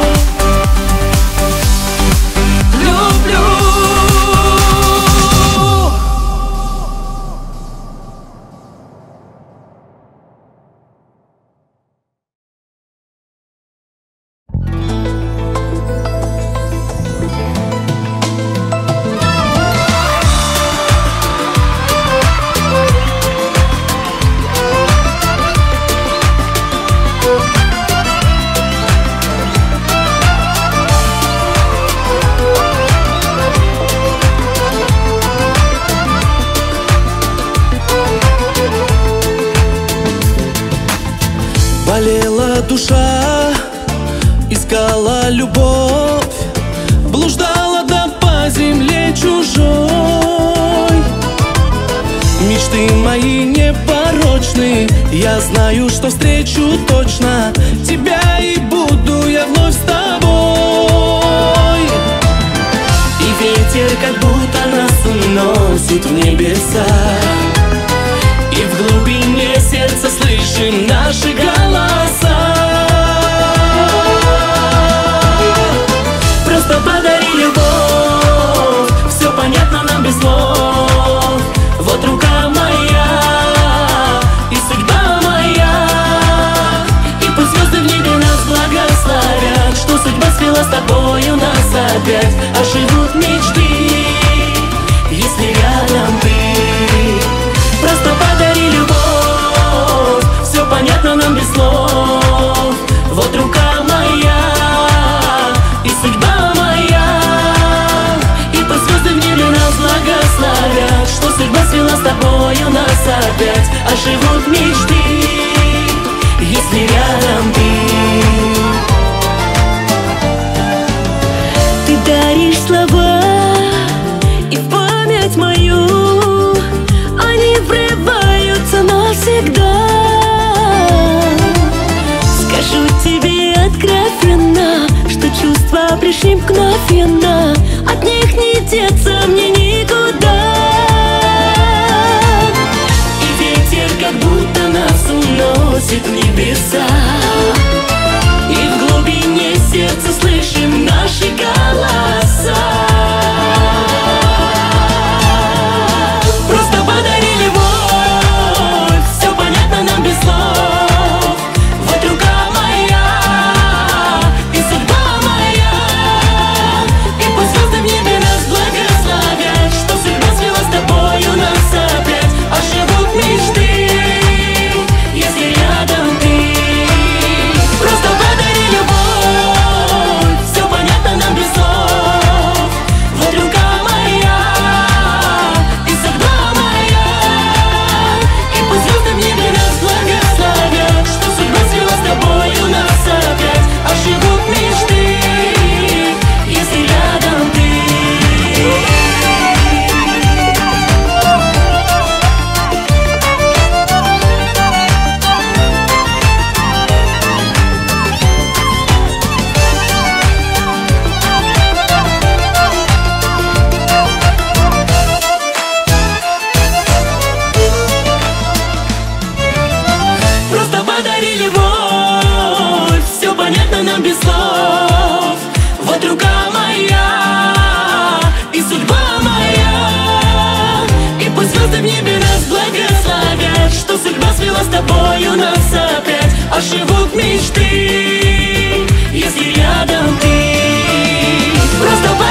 Болела душа, искала любовь, блуждала да по земле чужой. Мечты мои непорочны, я знаю, что встречу точно тебя, и буду я вновь с тобой. И ветер как будто нас уносит в небеса, и в глубине сердца слышим наши голоса. Просто подари любовь, все понятно нам без слов. Вот рука моя и судьба моя, и пусть звезды в небе нас благословят, что судьба свела с тобою нас опять. Оживут мечты, если рядом ты. Просто подари любовь, все понятно нам без слов. Вот рука моя и судьба моя, и пусть звезды в небе нас благословят, что судьба свела с тобою нас опять. Оживут мечты, если рядом ты. Ты даришь слова и в память мою, они врываются навсегда. Скажу тебе откровенно, что чувства пришли мгновенно, от них не деться мне никуда. И ветер как будто нас уносит в небеса, и в глубине сердца слышим наши голоса. Просто подари любовь, все понятно нам без слов. Вот рука моя и судьба моя, и пусть звезды в небе нас благословят, что судьба свела с тобою нас опять. Оживут мечты, если рядом ты. Просто подари любовь, все понятно нам без слов. Вот рука моя и судьба моя, и пусть звезды в небе нас благословят, что судьба свела с тобою нас опять. Оживут мечты, если рядом ты. Просто подари любовь, все понятно нам без слов. Вот рука моя и судьба моя, и пусть звезды в небе нас благословят, что судьба свела с тобою нас опять. Оживут мечты, если рядом ты. Просто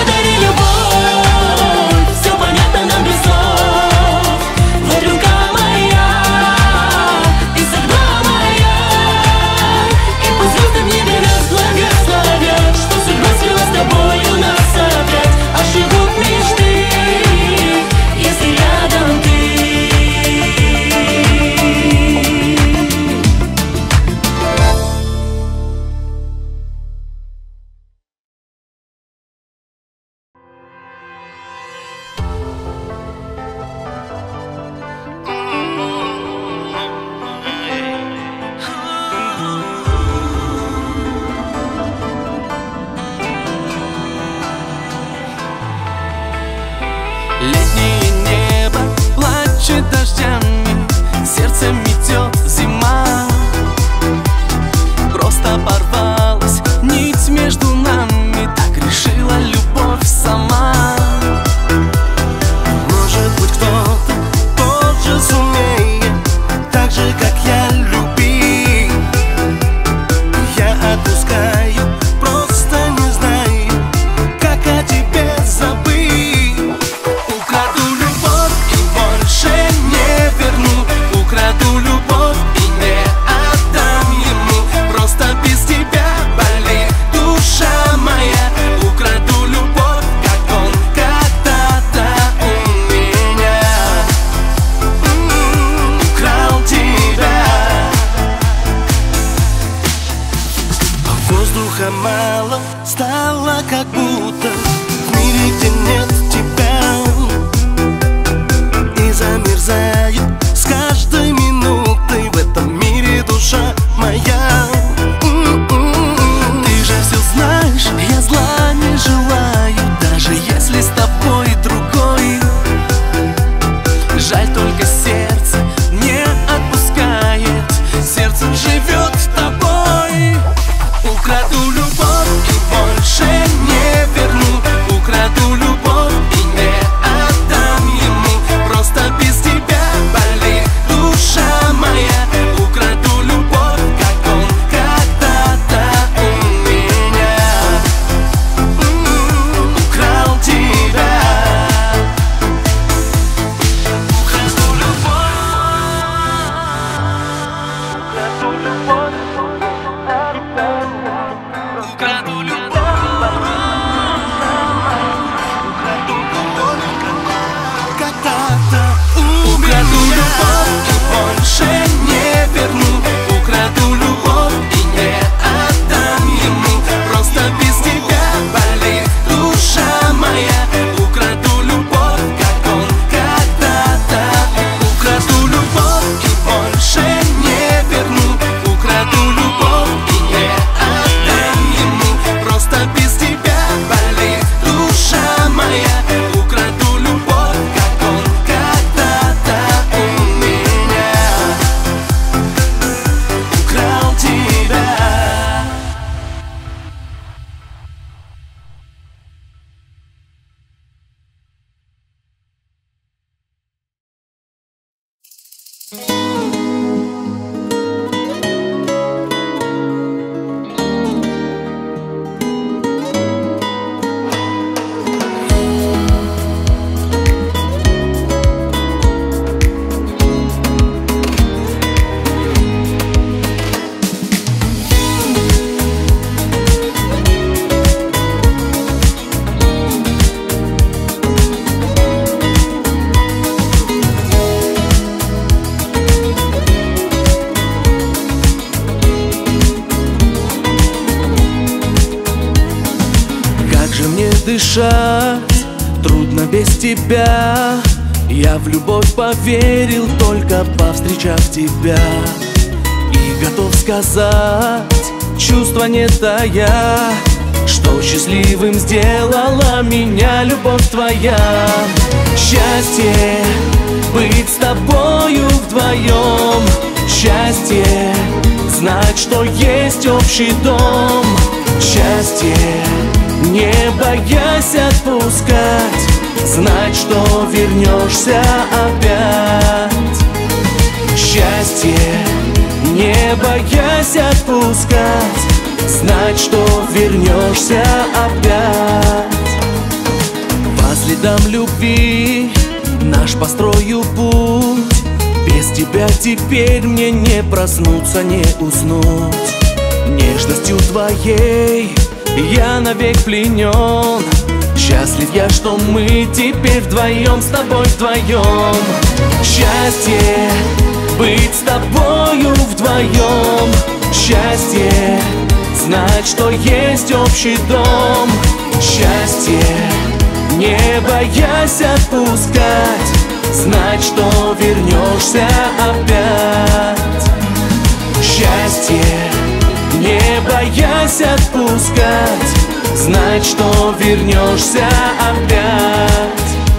дышать, трудно без тебя. Я в любовь поверил, только повстречав тебя. И готов сказать, чувства не тая, что счастливым сделала меня любовь твоя. Счастье быть с тобою вдвоем, счастье знать, что есть общий дом, счастье не боясь отпускать, знать, что вернешься опять. Счастье не боясь отпускать, знать, что вернешься опять. По следам любви наш построю путь, без тебя теперь мне не проснуться, не уснуть. Нежностью твоей я навек пленен, счастлив я, что мы теперь вдвоем, с тобой вдвоем. Счастье быть с тобою вдвоем, счастье знать, что есть общий дом, счастье не боясь отпускать, знать, что вернешься опять. Счастье не боясь отпускать, знать, что вернешься опять.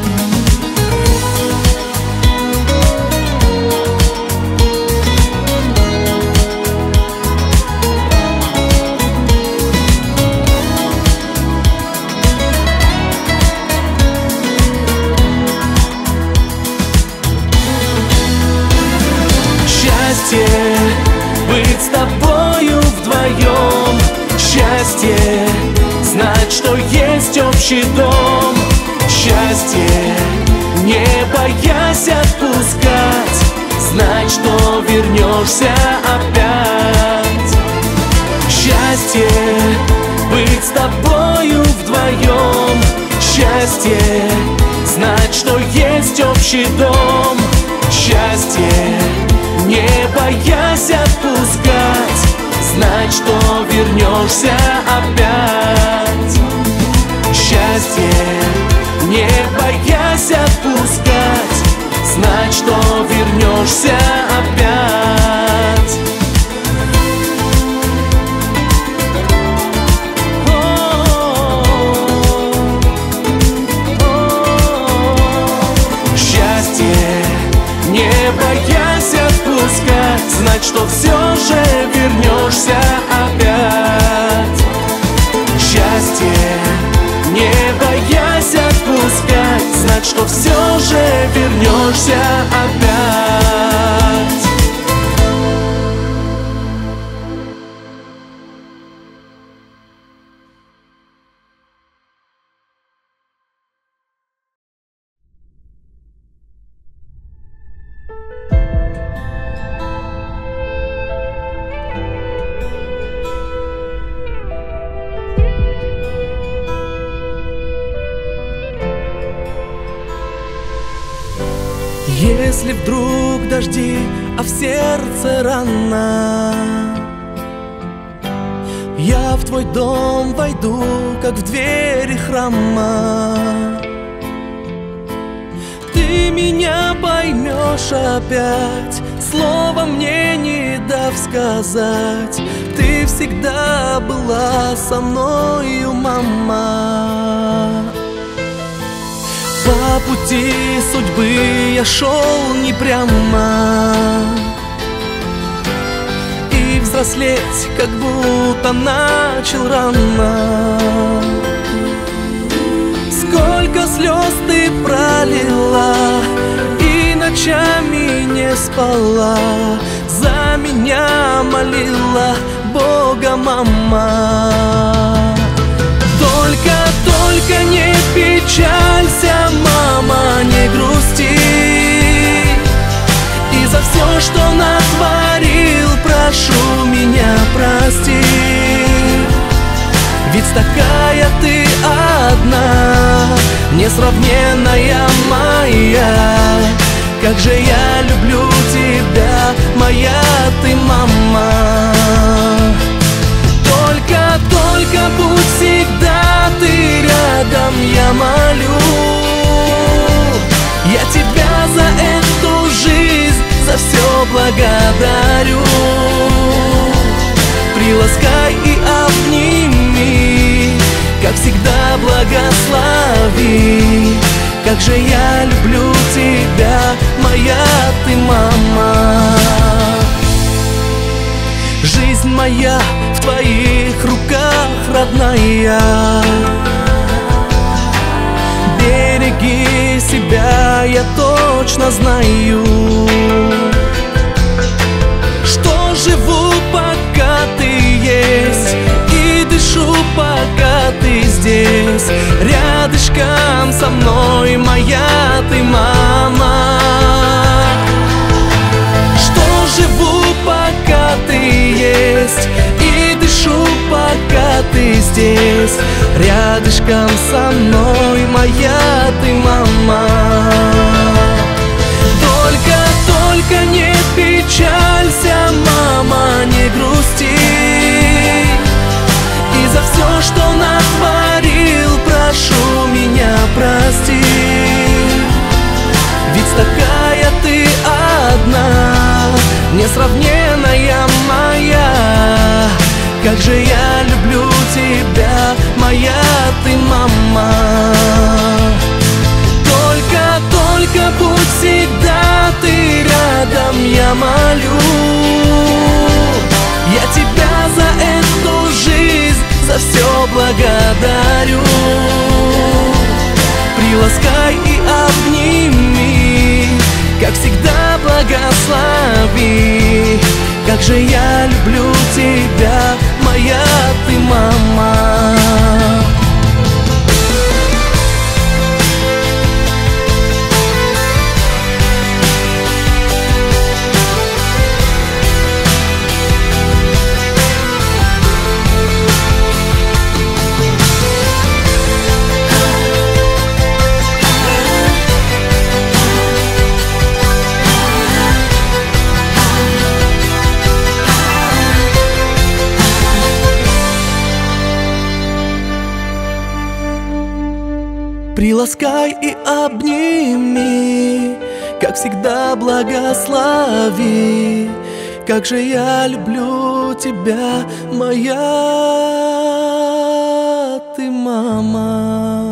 Счастье быть с тобою вдвоем, счастье знать, что есть общий дом, счастье не боясь отпускать, знать, что вернешься опять. Счастье быть с тобою вдвоем, счастье знать, что есть общий дом, счастье не боясь отпускать, знать, что вернешься опять. Счастье не боясь отпускать, знать, что вернешься опять. Счастье не боясь отпускать, знать, что все же вернешься опять. Счастье не боясь отпускать, знать, что все же вернешься опять. Если вдруг дожди, а в сердце рана, я в твой дом войду, как в двери храма. Ты меня поймешь опять, слова мне не дав сказать. Ты всегда была со мною, мама. По пути судьбы я шел не прямо, и взрослеть как будто начал рано. Сколько слез ты пролила, и ночами не спала, за меня молила Бога, мама. Только не печалься, мама, не грусти, и за все, что натворил, прошу меня прости. Ведь такая ты одна, несравненная моя. Как же я люблю тебя, моя ты мама. Только будь всегда ты рядом. рядом, я молю. Я тебя за эту жизнь, за все благодарю. Приласкай и обними, как всегда благослови. Как же я люблю тебя, моя ты мама. Жизнь моя в твоих руках, родная. Береги себя, я точно знаю, что живу, пока ты есть, и дышу, пока ты здесь. Рядышком со мной, моя ты мама. Что живу, пока ты есть, и дышу, пока ты здесь. Рядышком со мной, моя ты мама. Только не печалься, мама, не грусти. И за все, что натворил, прошу меня прости. Ведь такая ты одна, несравненная моя. Как же я люблю тебя, моя ты мама. Только будь всегда ты рядом, я молю. Я тебя за эту жизнь, за все благодарю. Приласкай и обними, как всегда благослови. Как же я люблю тебя, моя ты мама. Приласкай и обними, как всегда благослови. Как же я люблю тебя, моя ты мама.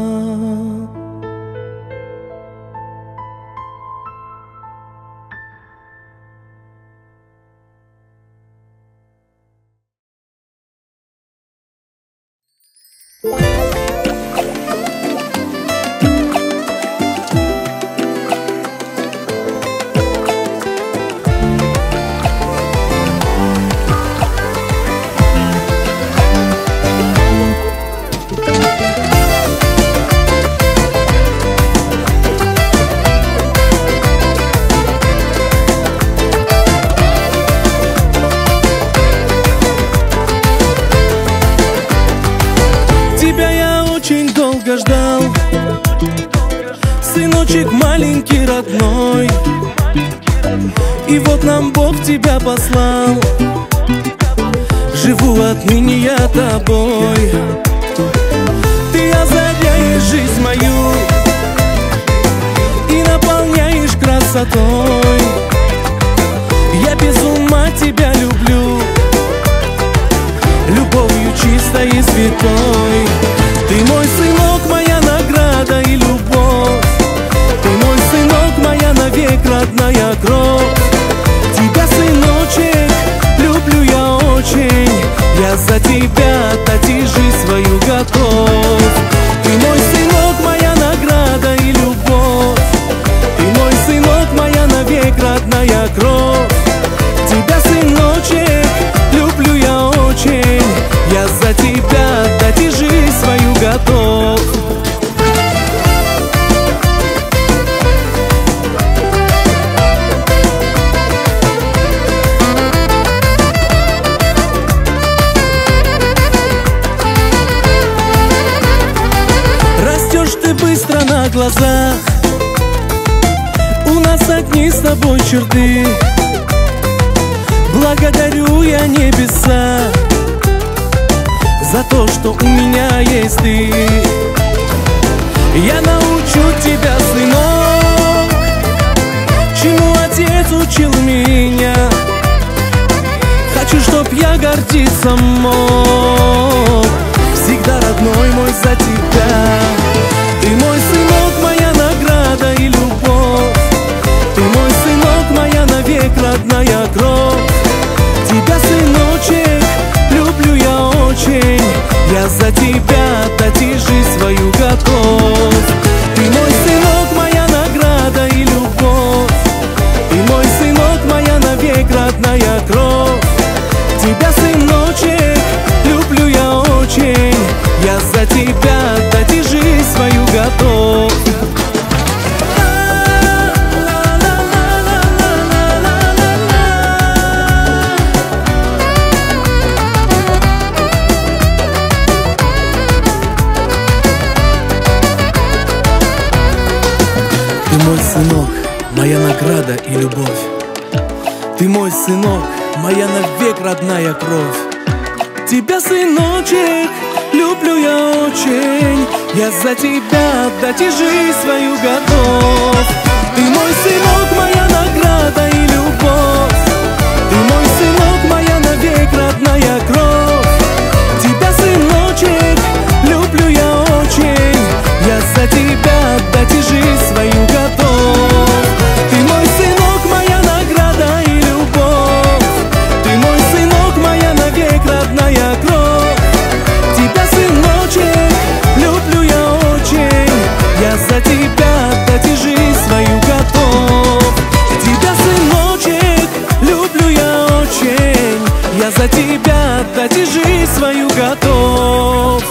Ждал, сыночек маленький родной, и вот нам Бог тебя послал. Живу отныне я тобой. Ты озаряешь жизнь мою и наполняешь красотой. Я без ума тебя люблю, любовью чистой и святой. Ты мой сынок, моя награда и любовь. Ты мой сынок, моя навек родная кровь. Тебя, сыночек, люблю я очень. Я за тебя отдать и жизнь свою готов. Ты мой сынок, моя награда и любовь. Ты мой сынок, моя навек родная кровь. Тебя, сыночек, люблю я очень. Я за тебя отдать и жизнь свою готов. Растешь ты быстро на глазах, у нас одни с тобой черты. Благодарю я небеса за то, что у меня есть ты. Я научу тебя, сынок, чему отец учил меня. Хочу, чтоб я гордиться мог, всегда, родной мой, за тебя. Ты мой сынок, моя награда и любовь. Ты мой сынок, моя навек родная кровь. Тебя, сыночек, люблю я очень. Я за тебя отдать и жизнь свою готов. Ты мой сынок, моя награда и любовь. Ты мой сынок, моя навек родная кровь. Тебя, сыночек, люблю я очень. Я за тебя отдать и жизнь свою готов. Ты мой сынок, моя награда и любовь. Ты мой сынок, моя навек родная кровь. Тебя, сыночек, люблю я очень. Я за тебя отдать и жизнь свою готов. Ты мой сынок, моя награда и любовь. Ты мой сынок, моя навек родная кровь. Тебя, сыночек, люблю я очень. Я за тебя отдать и жизнь свою готов. Ты мой сынок, моя награда и любовь. Ты мой сынок, моя навек родная кровь. Тебя, сыночек, люблю я очень. Я за тебя отдать и жизнь свою готов. Тебя, сыночек, люблю я очень. Я за тебя отдать и жизнь свою готов.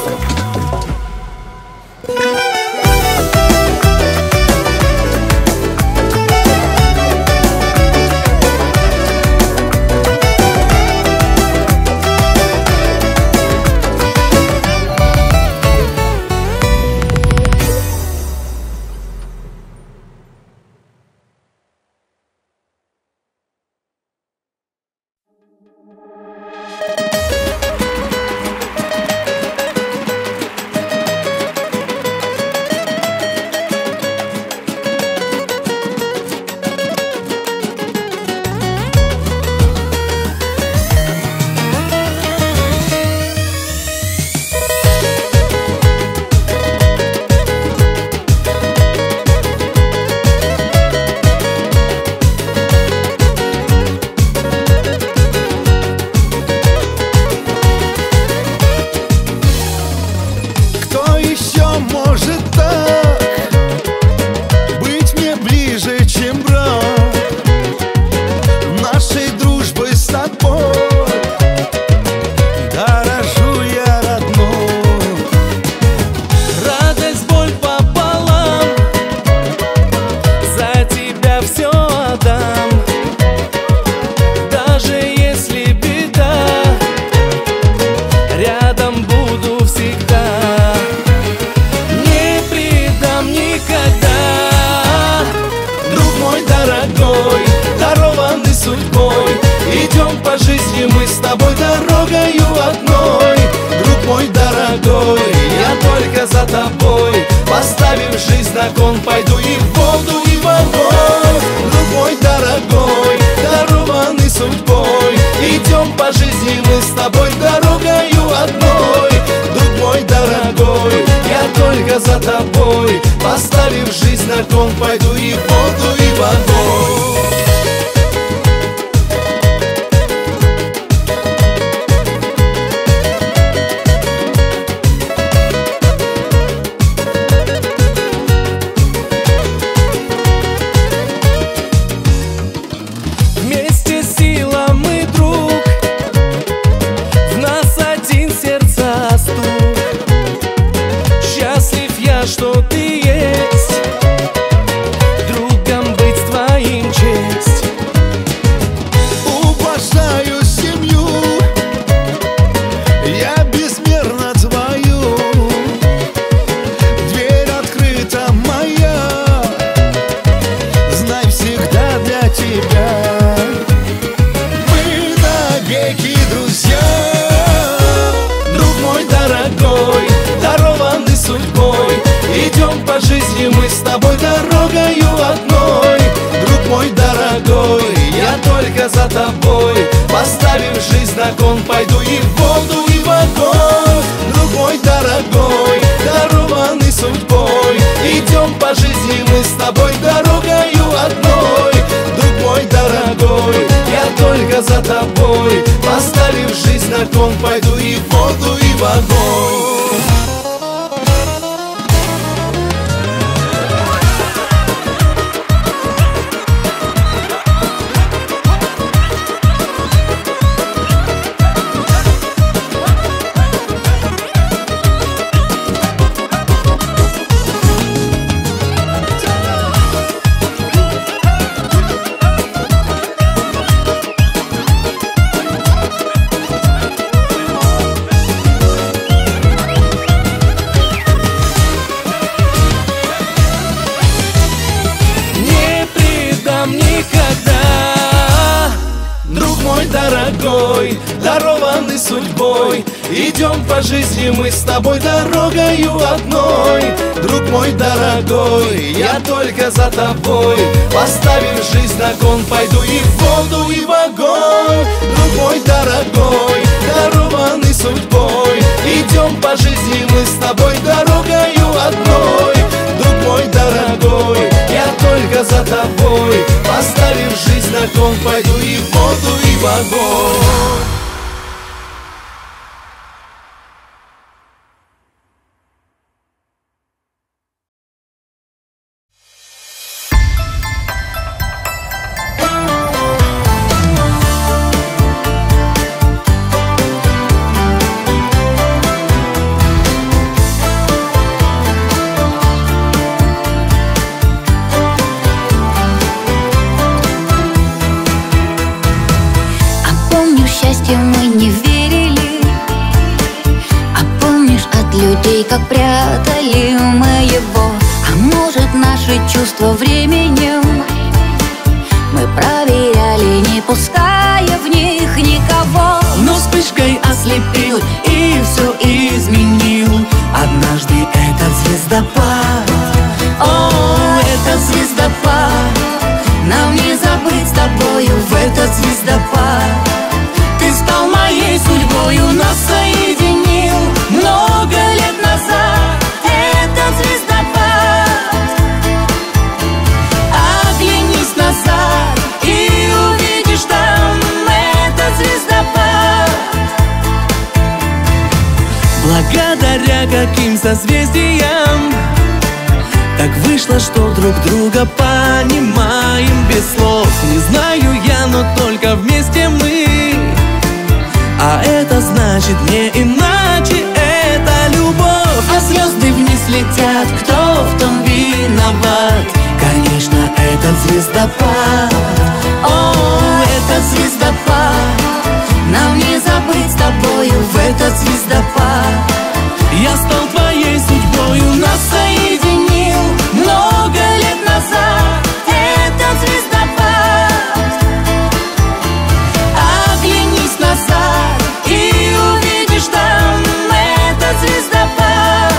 За тобой, поставив жизнь на кон, пойду и в воду, и в огонь. Вместе сила мы, друг, в нас один сердца стук. Счастлив я, что ты есть, другом быть твоим честь. Уважаю семью, я безмерно твою. Дверь открыта моя, знай, всегда для тебя. Мы навеки друзья. Друг мой дорогой, дарованный судьбой, идем по жизни мы с тобой дорогою одной. Друг мой дорогой, я только за тобой. Поставив жизнь на кон, пойду и в воду, и в огонь. Друг мой дорогой, дарованный судьбой, идем по жизни мы с тобой дорогою одной. Друг мой дорогой, я только за тобой. Поставив жизнь на кон, пойду и в воду, и в огонь. Дорогой, дарованный судьбой, идем по жизни мы с тобой дорогою одной. Друг мой дорогой, я только за тобой. Поставив жизнь на кон, пойду и в воду, и в огонь. Друг мой дорогой, дарованный судьбой, идем по жизни мы с тобой дорогою одной. Друг мой дорогой, я только за тобой. Поставив жизнь на кон, пойду и в воду, и в огонь. Мы не верили, а помнишь, от людей как прятали мы его. А может, наши чувства временем мы проверяли, не пуская в них никого. Но вспышкой ослепил и все изменил однажды этот звездопад. О, этот звездопад, нам не забыть с тобою в этот звездопад. Ты стал моей судьбою, нас соединил много лет назад этот звездопад. Оглянись назад и увидишь там этот звездопад. Благодаря каким созвездиям так вышло, что друг друга понимаем без слов. Не знаю я, но только вместе мы. А это значит не иначе, это любовь. А звезды вниз летят, кто в том виноват? Конечно, этот звездопад. О, этот звездопад, нам не забыть с тобою в этот звездопад. Я стал твоей судьбою, нас соединил много лет назад этот звездопад. Оглянись назад и увидишь там этот звездопад.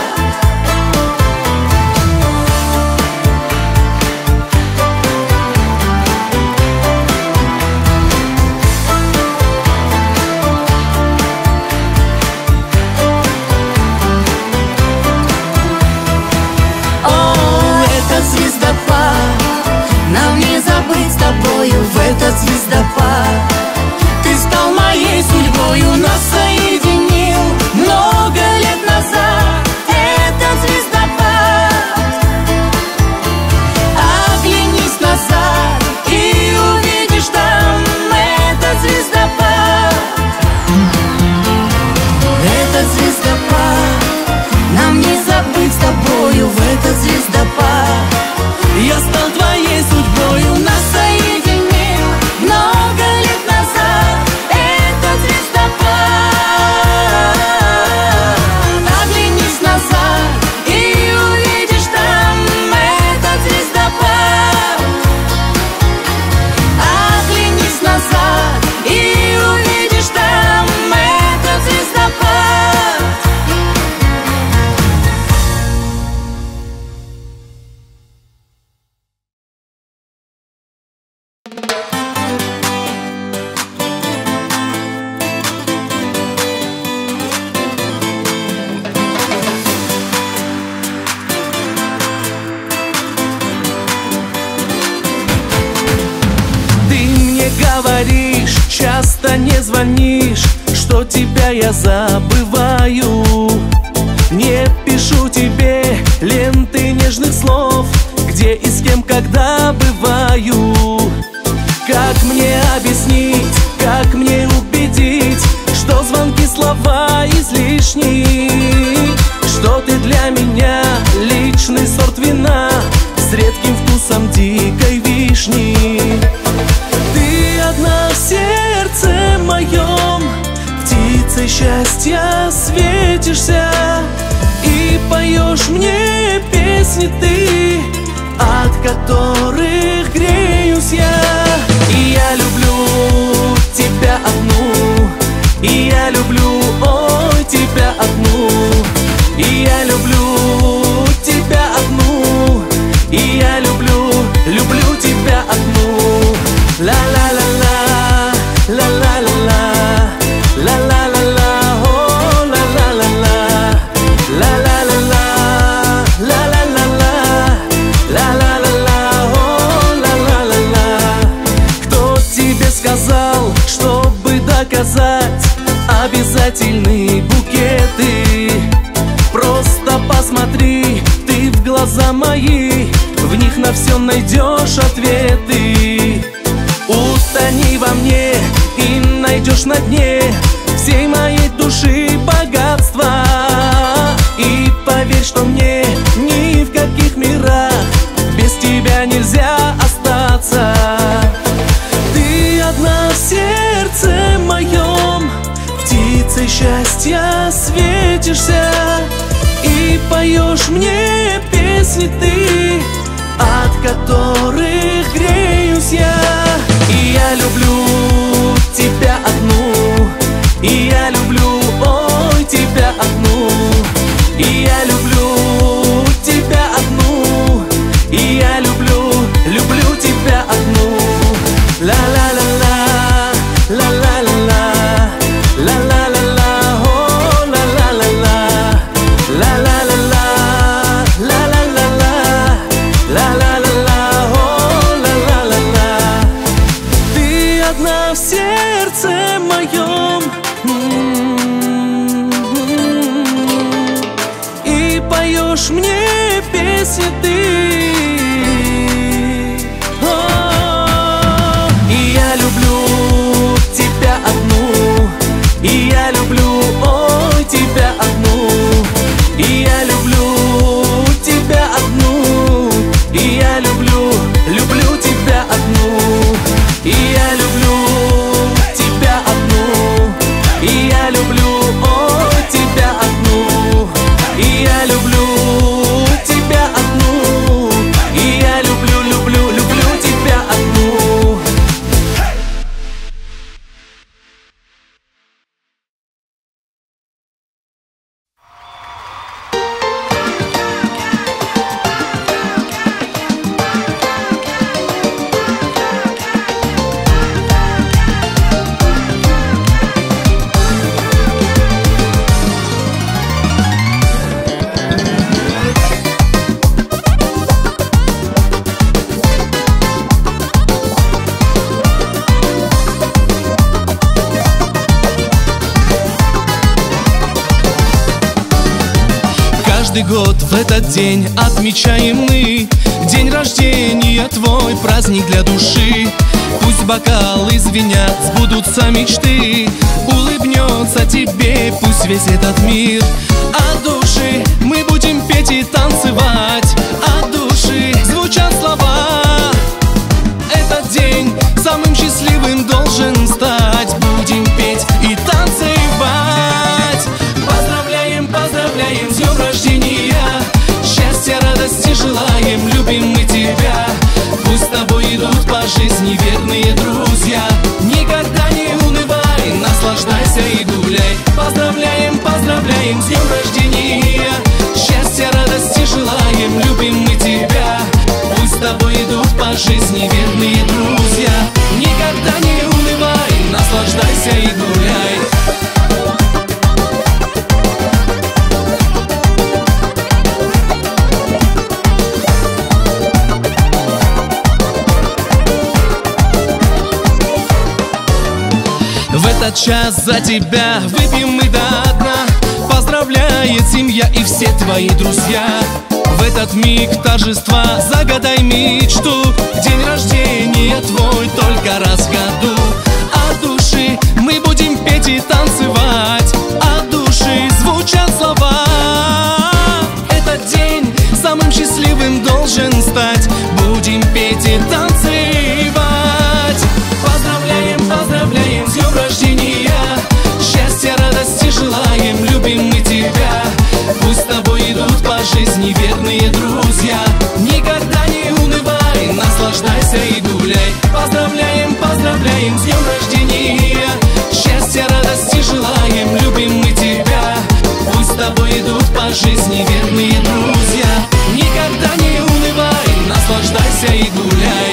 говоришь, часто не звонишь, что тебя я забываю. Не пишу тебе ленты нежных слов, где и с кем, когда бываю. Как мне объяснить, как мне убедить, что звонки, слова излишни, что ты для меня личный сорт вина с редким вкусом дикой вишни. Ты одна в сердце моем, птицей счастья светишься, и поешь мне песни ты, от которых греюсь я. И я люблю тебя одну, и я люблю, ой, тебя одну, и я люблю тебя одну, и я люблю, люблю тебя одну. Ла-ла-ла-ла, ла-ла-ла-ла, ла-ла-ла-ла, о, ла-ла-ла-ла, ла-ла-ла-ла, ла-ла-ла-ла, ла-ла-ла-ла, о, ла-ла-ла-ла. Кто тебе сказал, чтобы доказать обязательные букеты? Просто посмотри ты в глаза мои, в них на все найдешь ответы. Утони во мне и найдешь на дне всей моей души богатства. И поверь, что мне ни в каких мирах без тебя нельзя остаться. Ты одна в сердце моем, птицей счастья светишься, и поешь мне песни ты, от которых греюсь я. И я люблю тебя одну, и я люблю, ой, тебя одну, и я люблю тебя одну, и я люблю, люблю тебя одну. Ла-ла-ла-ла, ла-ла-ла-ла, ла-ла-ла-ла, о, ла-ла-ла-ла, ла-ла-ла-ла, ла-ла-ла-ла, ла-ла-ла-ла, о, ла-ла-ла-ла. Ты одна в сердце моем, и поешь мне песни ты. И я люблю тебя одну, и я люблю, ой, тебя одну, и я люблю тебя одну, и я люблю, люблю тебя одну, и я люблю тебя одну, и я люблю, ой, тебя одну, и я люблю тебя одну, и я люблю, люблю, люблю тебя одну. Каждый год в этот день отмечаем мы день рождения твой, праздник для души. Пусть бокалы звенят, сбудутся мечты, улыбнется тебе пусть весь этот мир. От души мы будем петь и танцевать, от души звучат слова. Этот день самым счастливым должен стать, будем петь и танцевать. Поздравляем, поздравляем с днем рождения, счастья, радости желаем, любим мы тебя. Пусть с тобой идут по жизни верные друзья, никогда не унывай, наслаждайся и гуляй. Поздравляем, поздравляем с днем рождения. Этот час за тебя выпьем мы до дна. Поздравляет семья и все твои друзья. В этот миг торжества загадай мечту. День рождения твой только раз в году. От души мы будем петь и танцевать, от души звучат слова. Этот день самым счастливым должен стать. Будем петь и танцевать. Поздравляем, поздравляем с днем рождения. Счастья, радости желаем, любим мы тебя. Пусть с тобой идут по жизни верные друзья. Никогда не унывай, наслаждайся и гуляй. Поздравляем, поздравляем с днем рождения. Счастья, радости желаем, любим мы тебя. Пусть с тобой идут по жизни верные друзья. Никогда не унывай, наслаждайся и гуляй.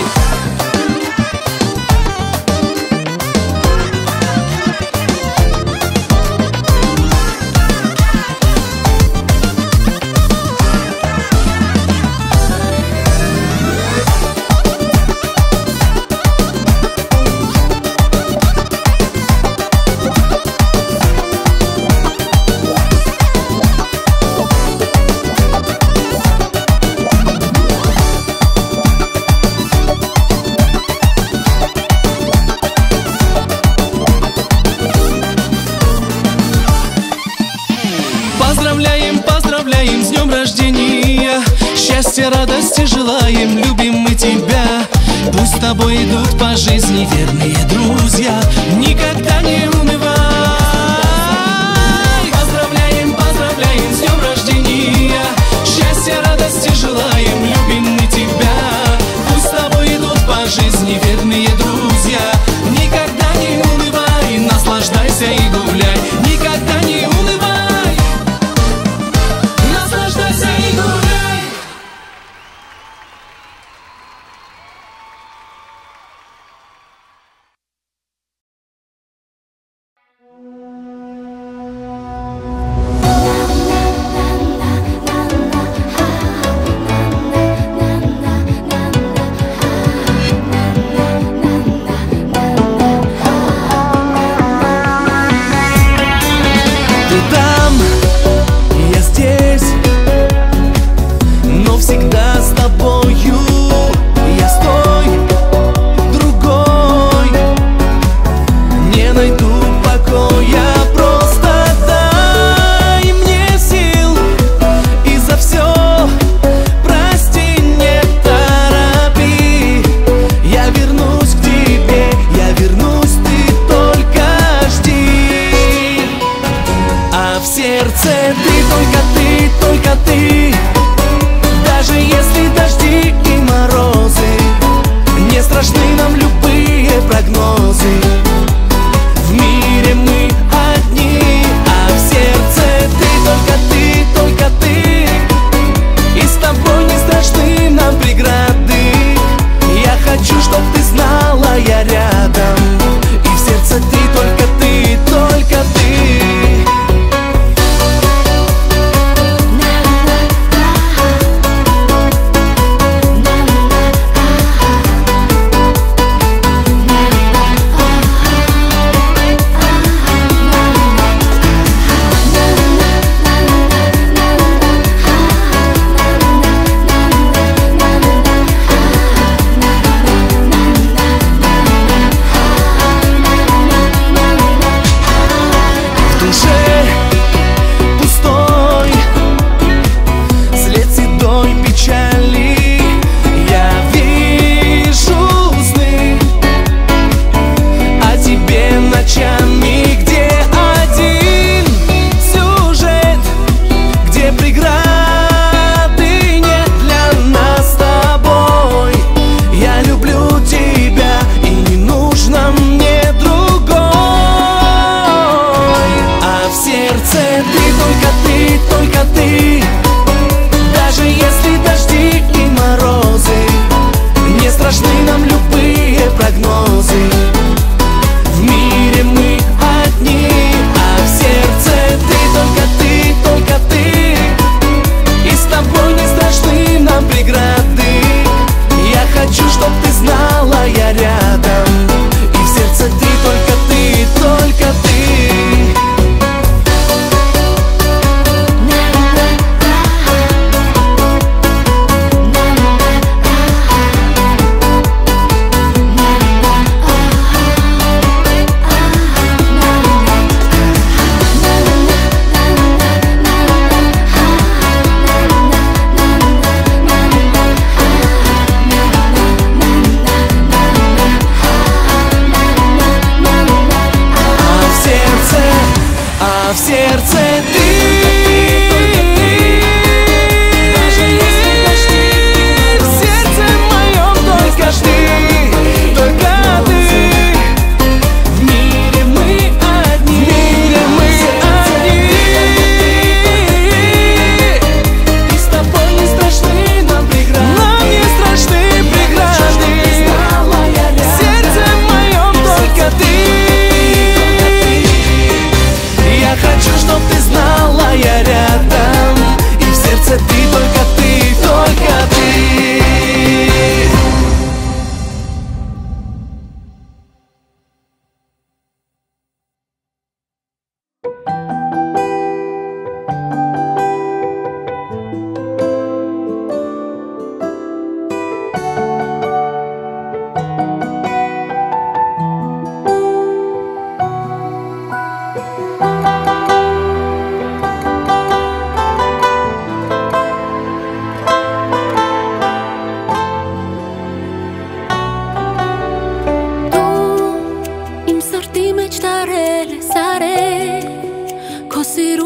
Поздравляем, поздравляем с днем рождения. Счастья, радости желаем, любим мы тебя. Пусть с тобой идут по жизни верные друзья. Никогда не унывай. Поздравляем, поздравляем с днем рождения. Счастья, радости желаем, любим мы тебя. Пусть с тобой идут по жизни верные друзья. Никогда не унывай, наслаждайся и гуляй. Никогда не унывай, наслаждайся и гуляй.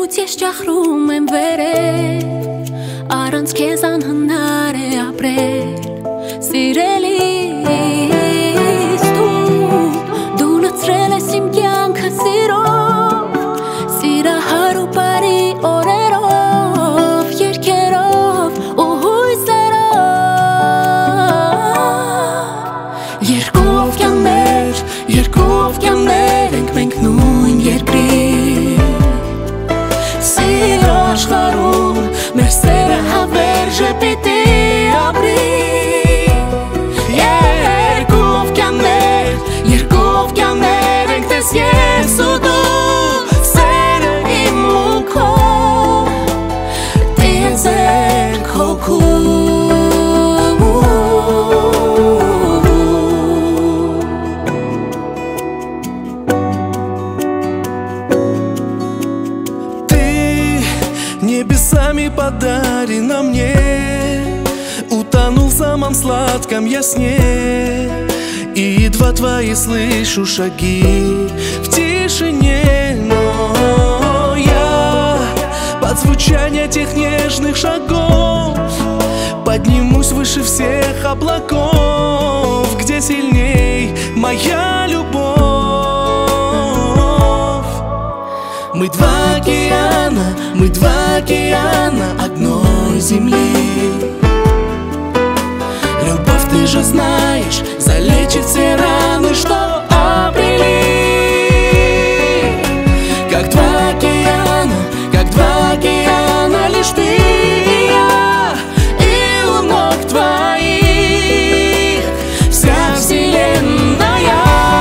Ոնց ես ճախրում եմ վերել, առանց քեզ անհնար է ապրել, սիրելիս դու նծրել ես իմ կյանքը սիրով, սիրահար ու բարի օրերով, երգերով ու հույսերով, երկու օվկիաններ ենք մենք նույն երկրի, սիրո աշխարհում մեր սերը հավերժ է պիտի ապրի, երկու օվկիաններ ենք տես ես ու դու, սերը իմ ու քո, տես ենք հոգու. Небесами подарена мне, утонул в самом сладком я сне, и едва твои слышу шаги в тишине, но я под звучание тех нежных шагов поднимусь выше всех облаков, где сильней моя любовь. Мы два океана одной земли. Любовь, ты же знаешь, залечит все раны, что обрели. Как два океана, лишь ты и я, и у ног твоих вся вселенная.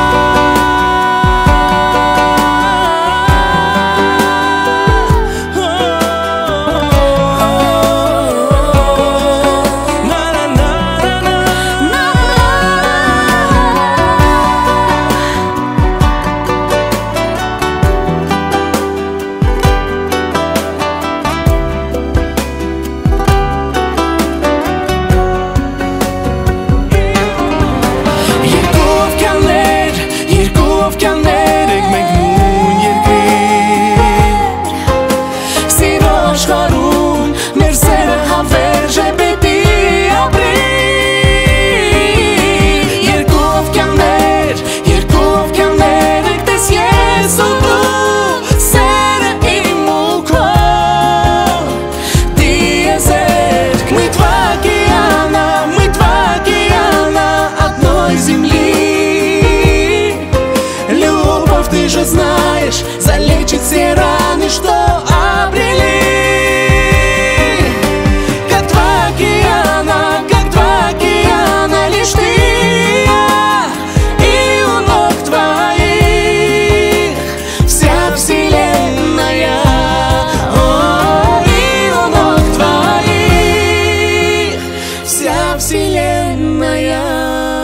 Знаешь, залечит все раны, что обрели. Как два океана, лишь ты и я, и у ног твоих вся вселенная. О, и у ног твоих вся вселенная.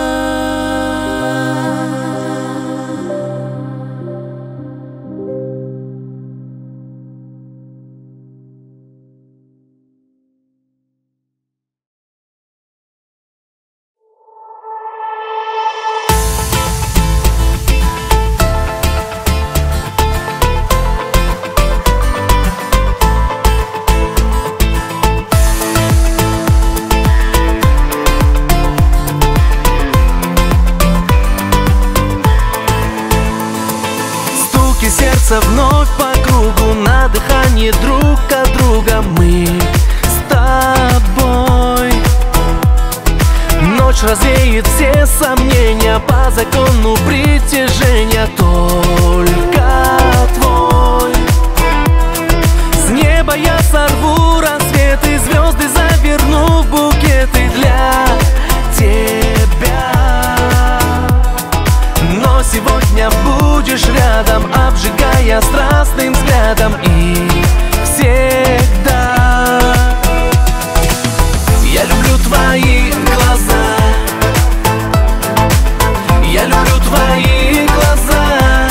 Сердце вновь по кругу, на дыхании друг от друга мы с тобой. Ночь развеет все сомнения, по закону притяжения только твой. С неба я сорву рассветы, звезды заверну в букеты для тебя. Но сегодня будешь рядом, обжигая страстным взглядом и всегда. Я люблю твои глаза, я люблю твои глаза,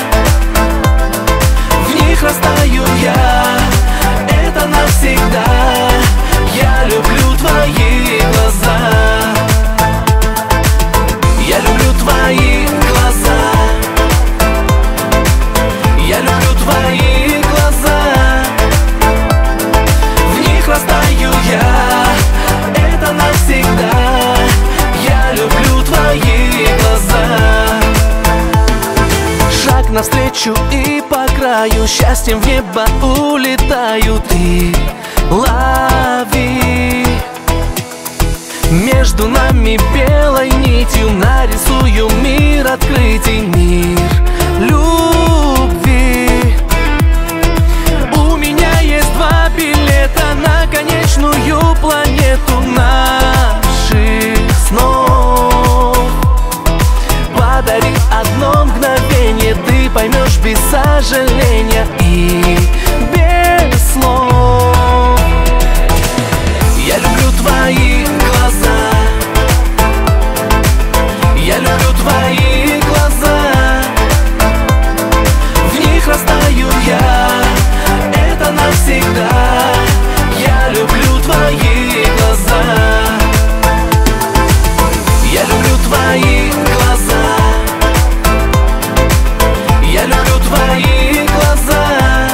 в них растаю я, это навсегда. Я люблю твои глаза, я люблю твои глаза, я люблю твои глаза. лечу и по краю, счастьем в небо улетаю. Ты лови. Между нами белой нитью нарисую мир открытий, мир любви. У меня есть 2 билета на конечную планету наших снов. Подари одно мгновение, ты поймешь без сожаления и без слов. Я люблю твои глаза, я люблю твои глаза. В них растаю я, это навсегда. Я люблю твои глаза, я люблю твои глаза, я люблю твои глаза.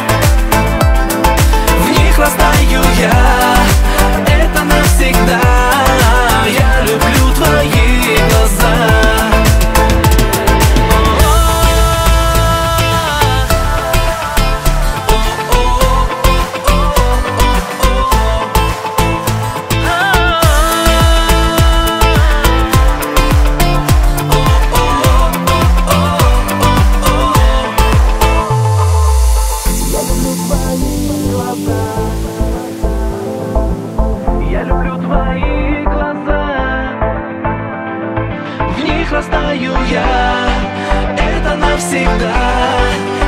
В них растаю я, это навсегда. Я люблю твои глаза. Я люблю твои глаза, в них растаю я, это навсегда.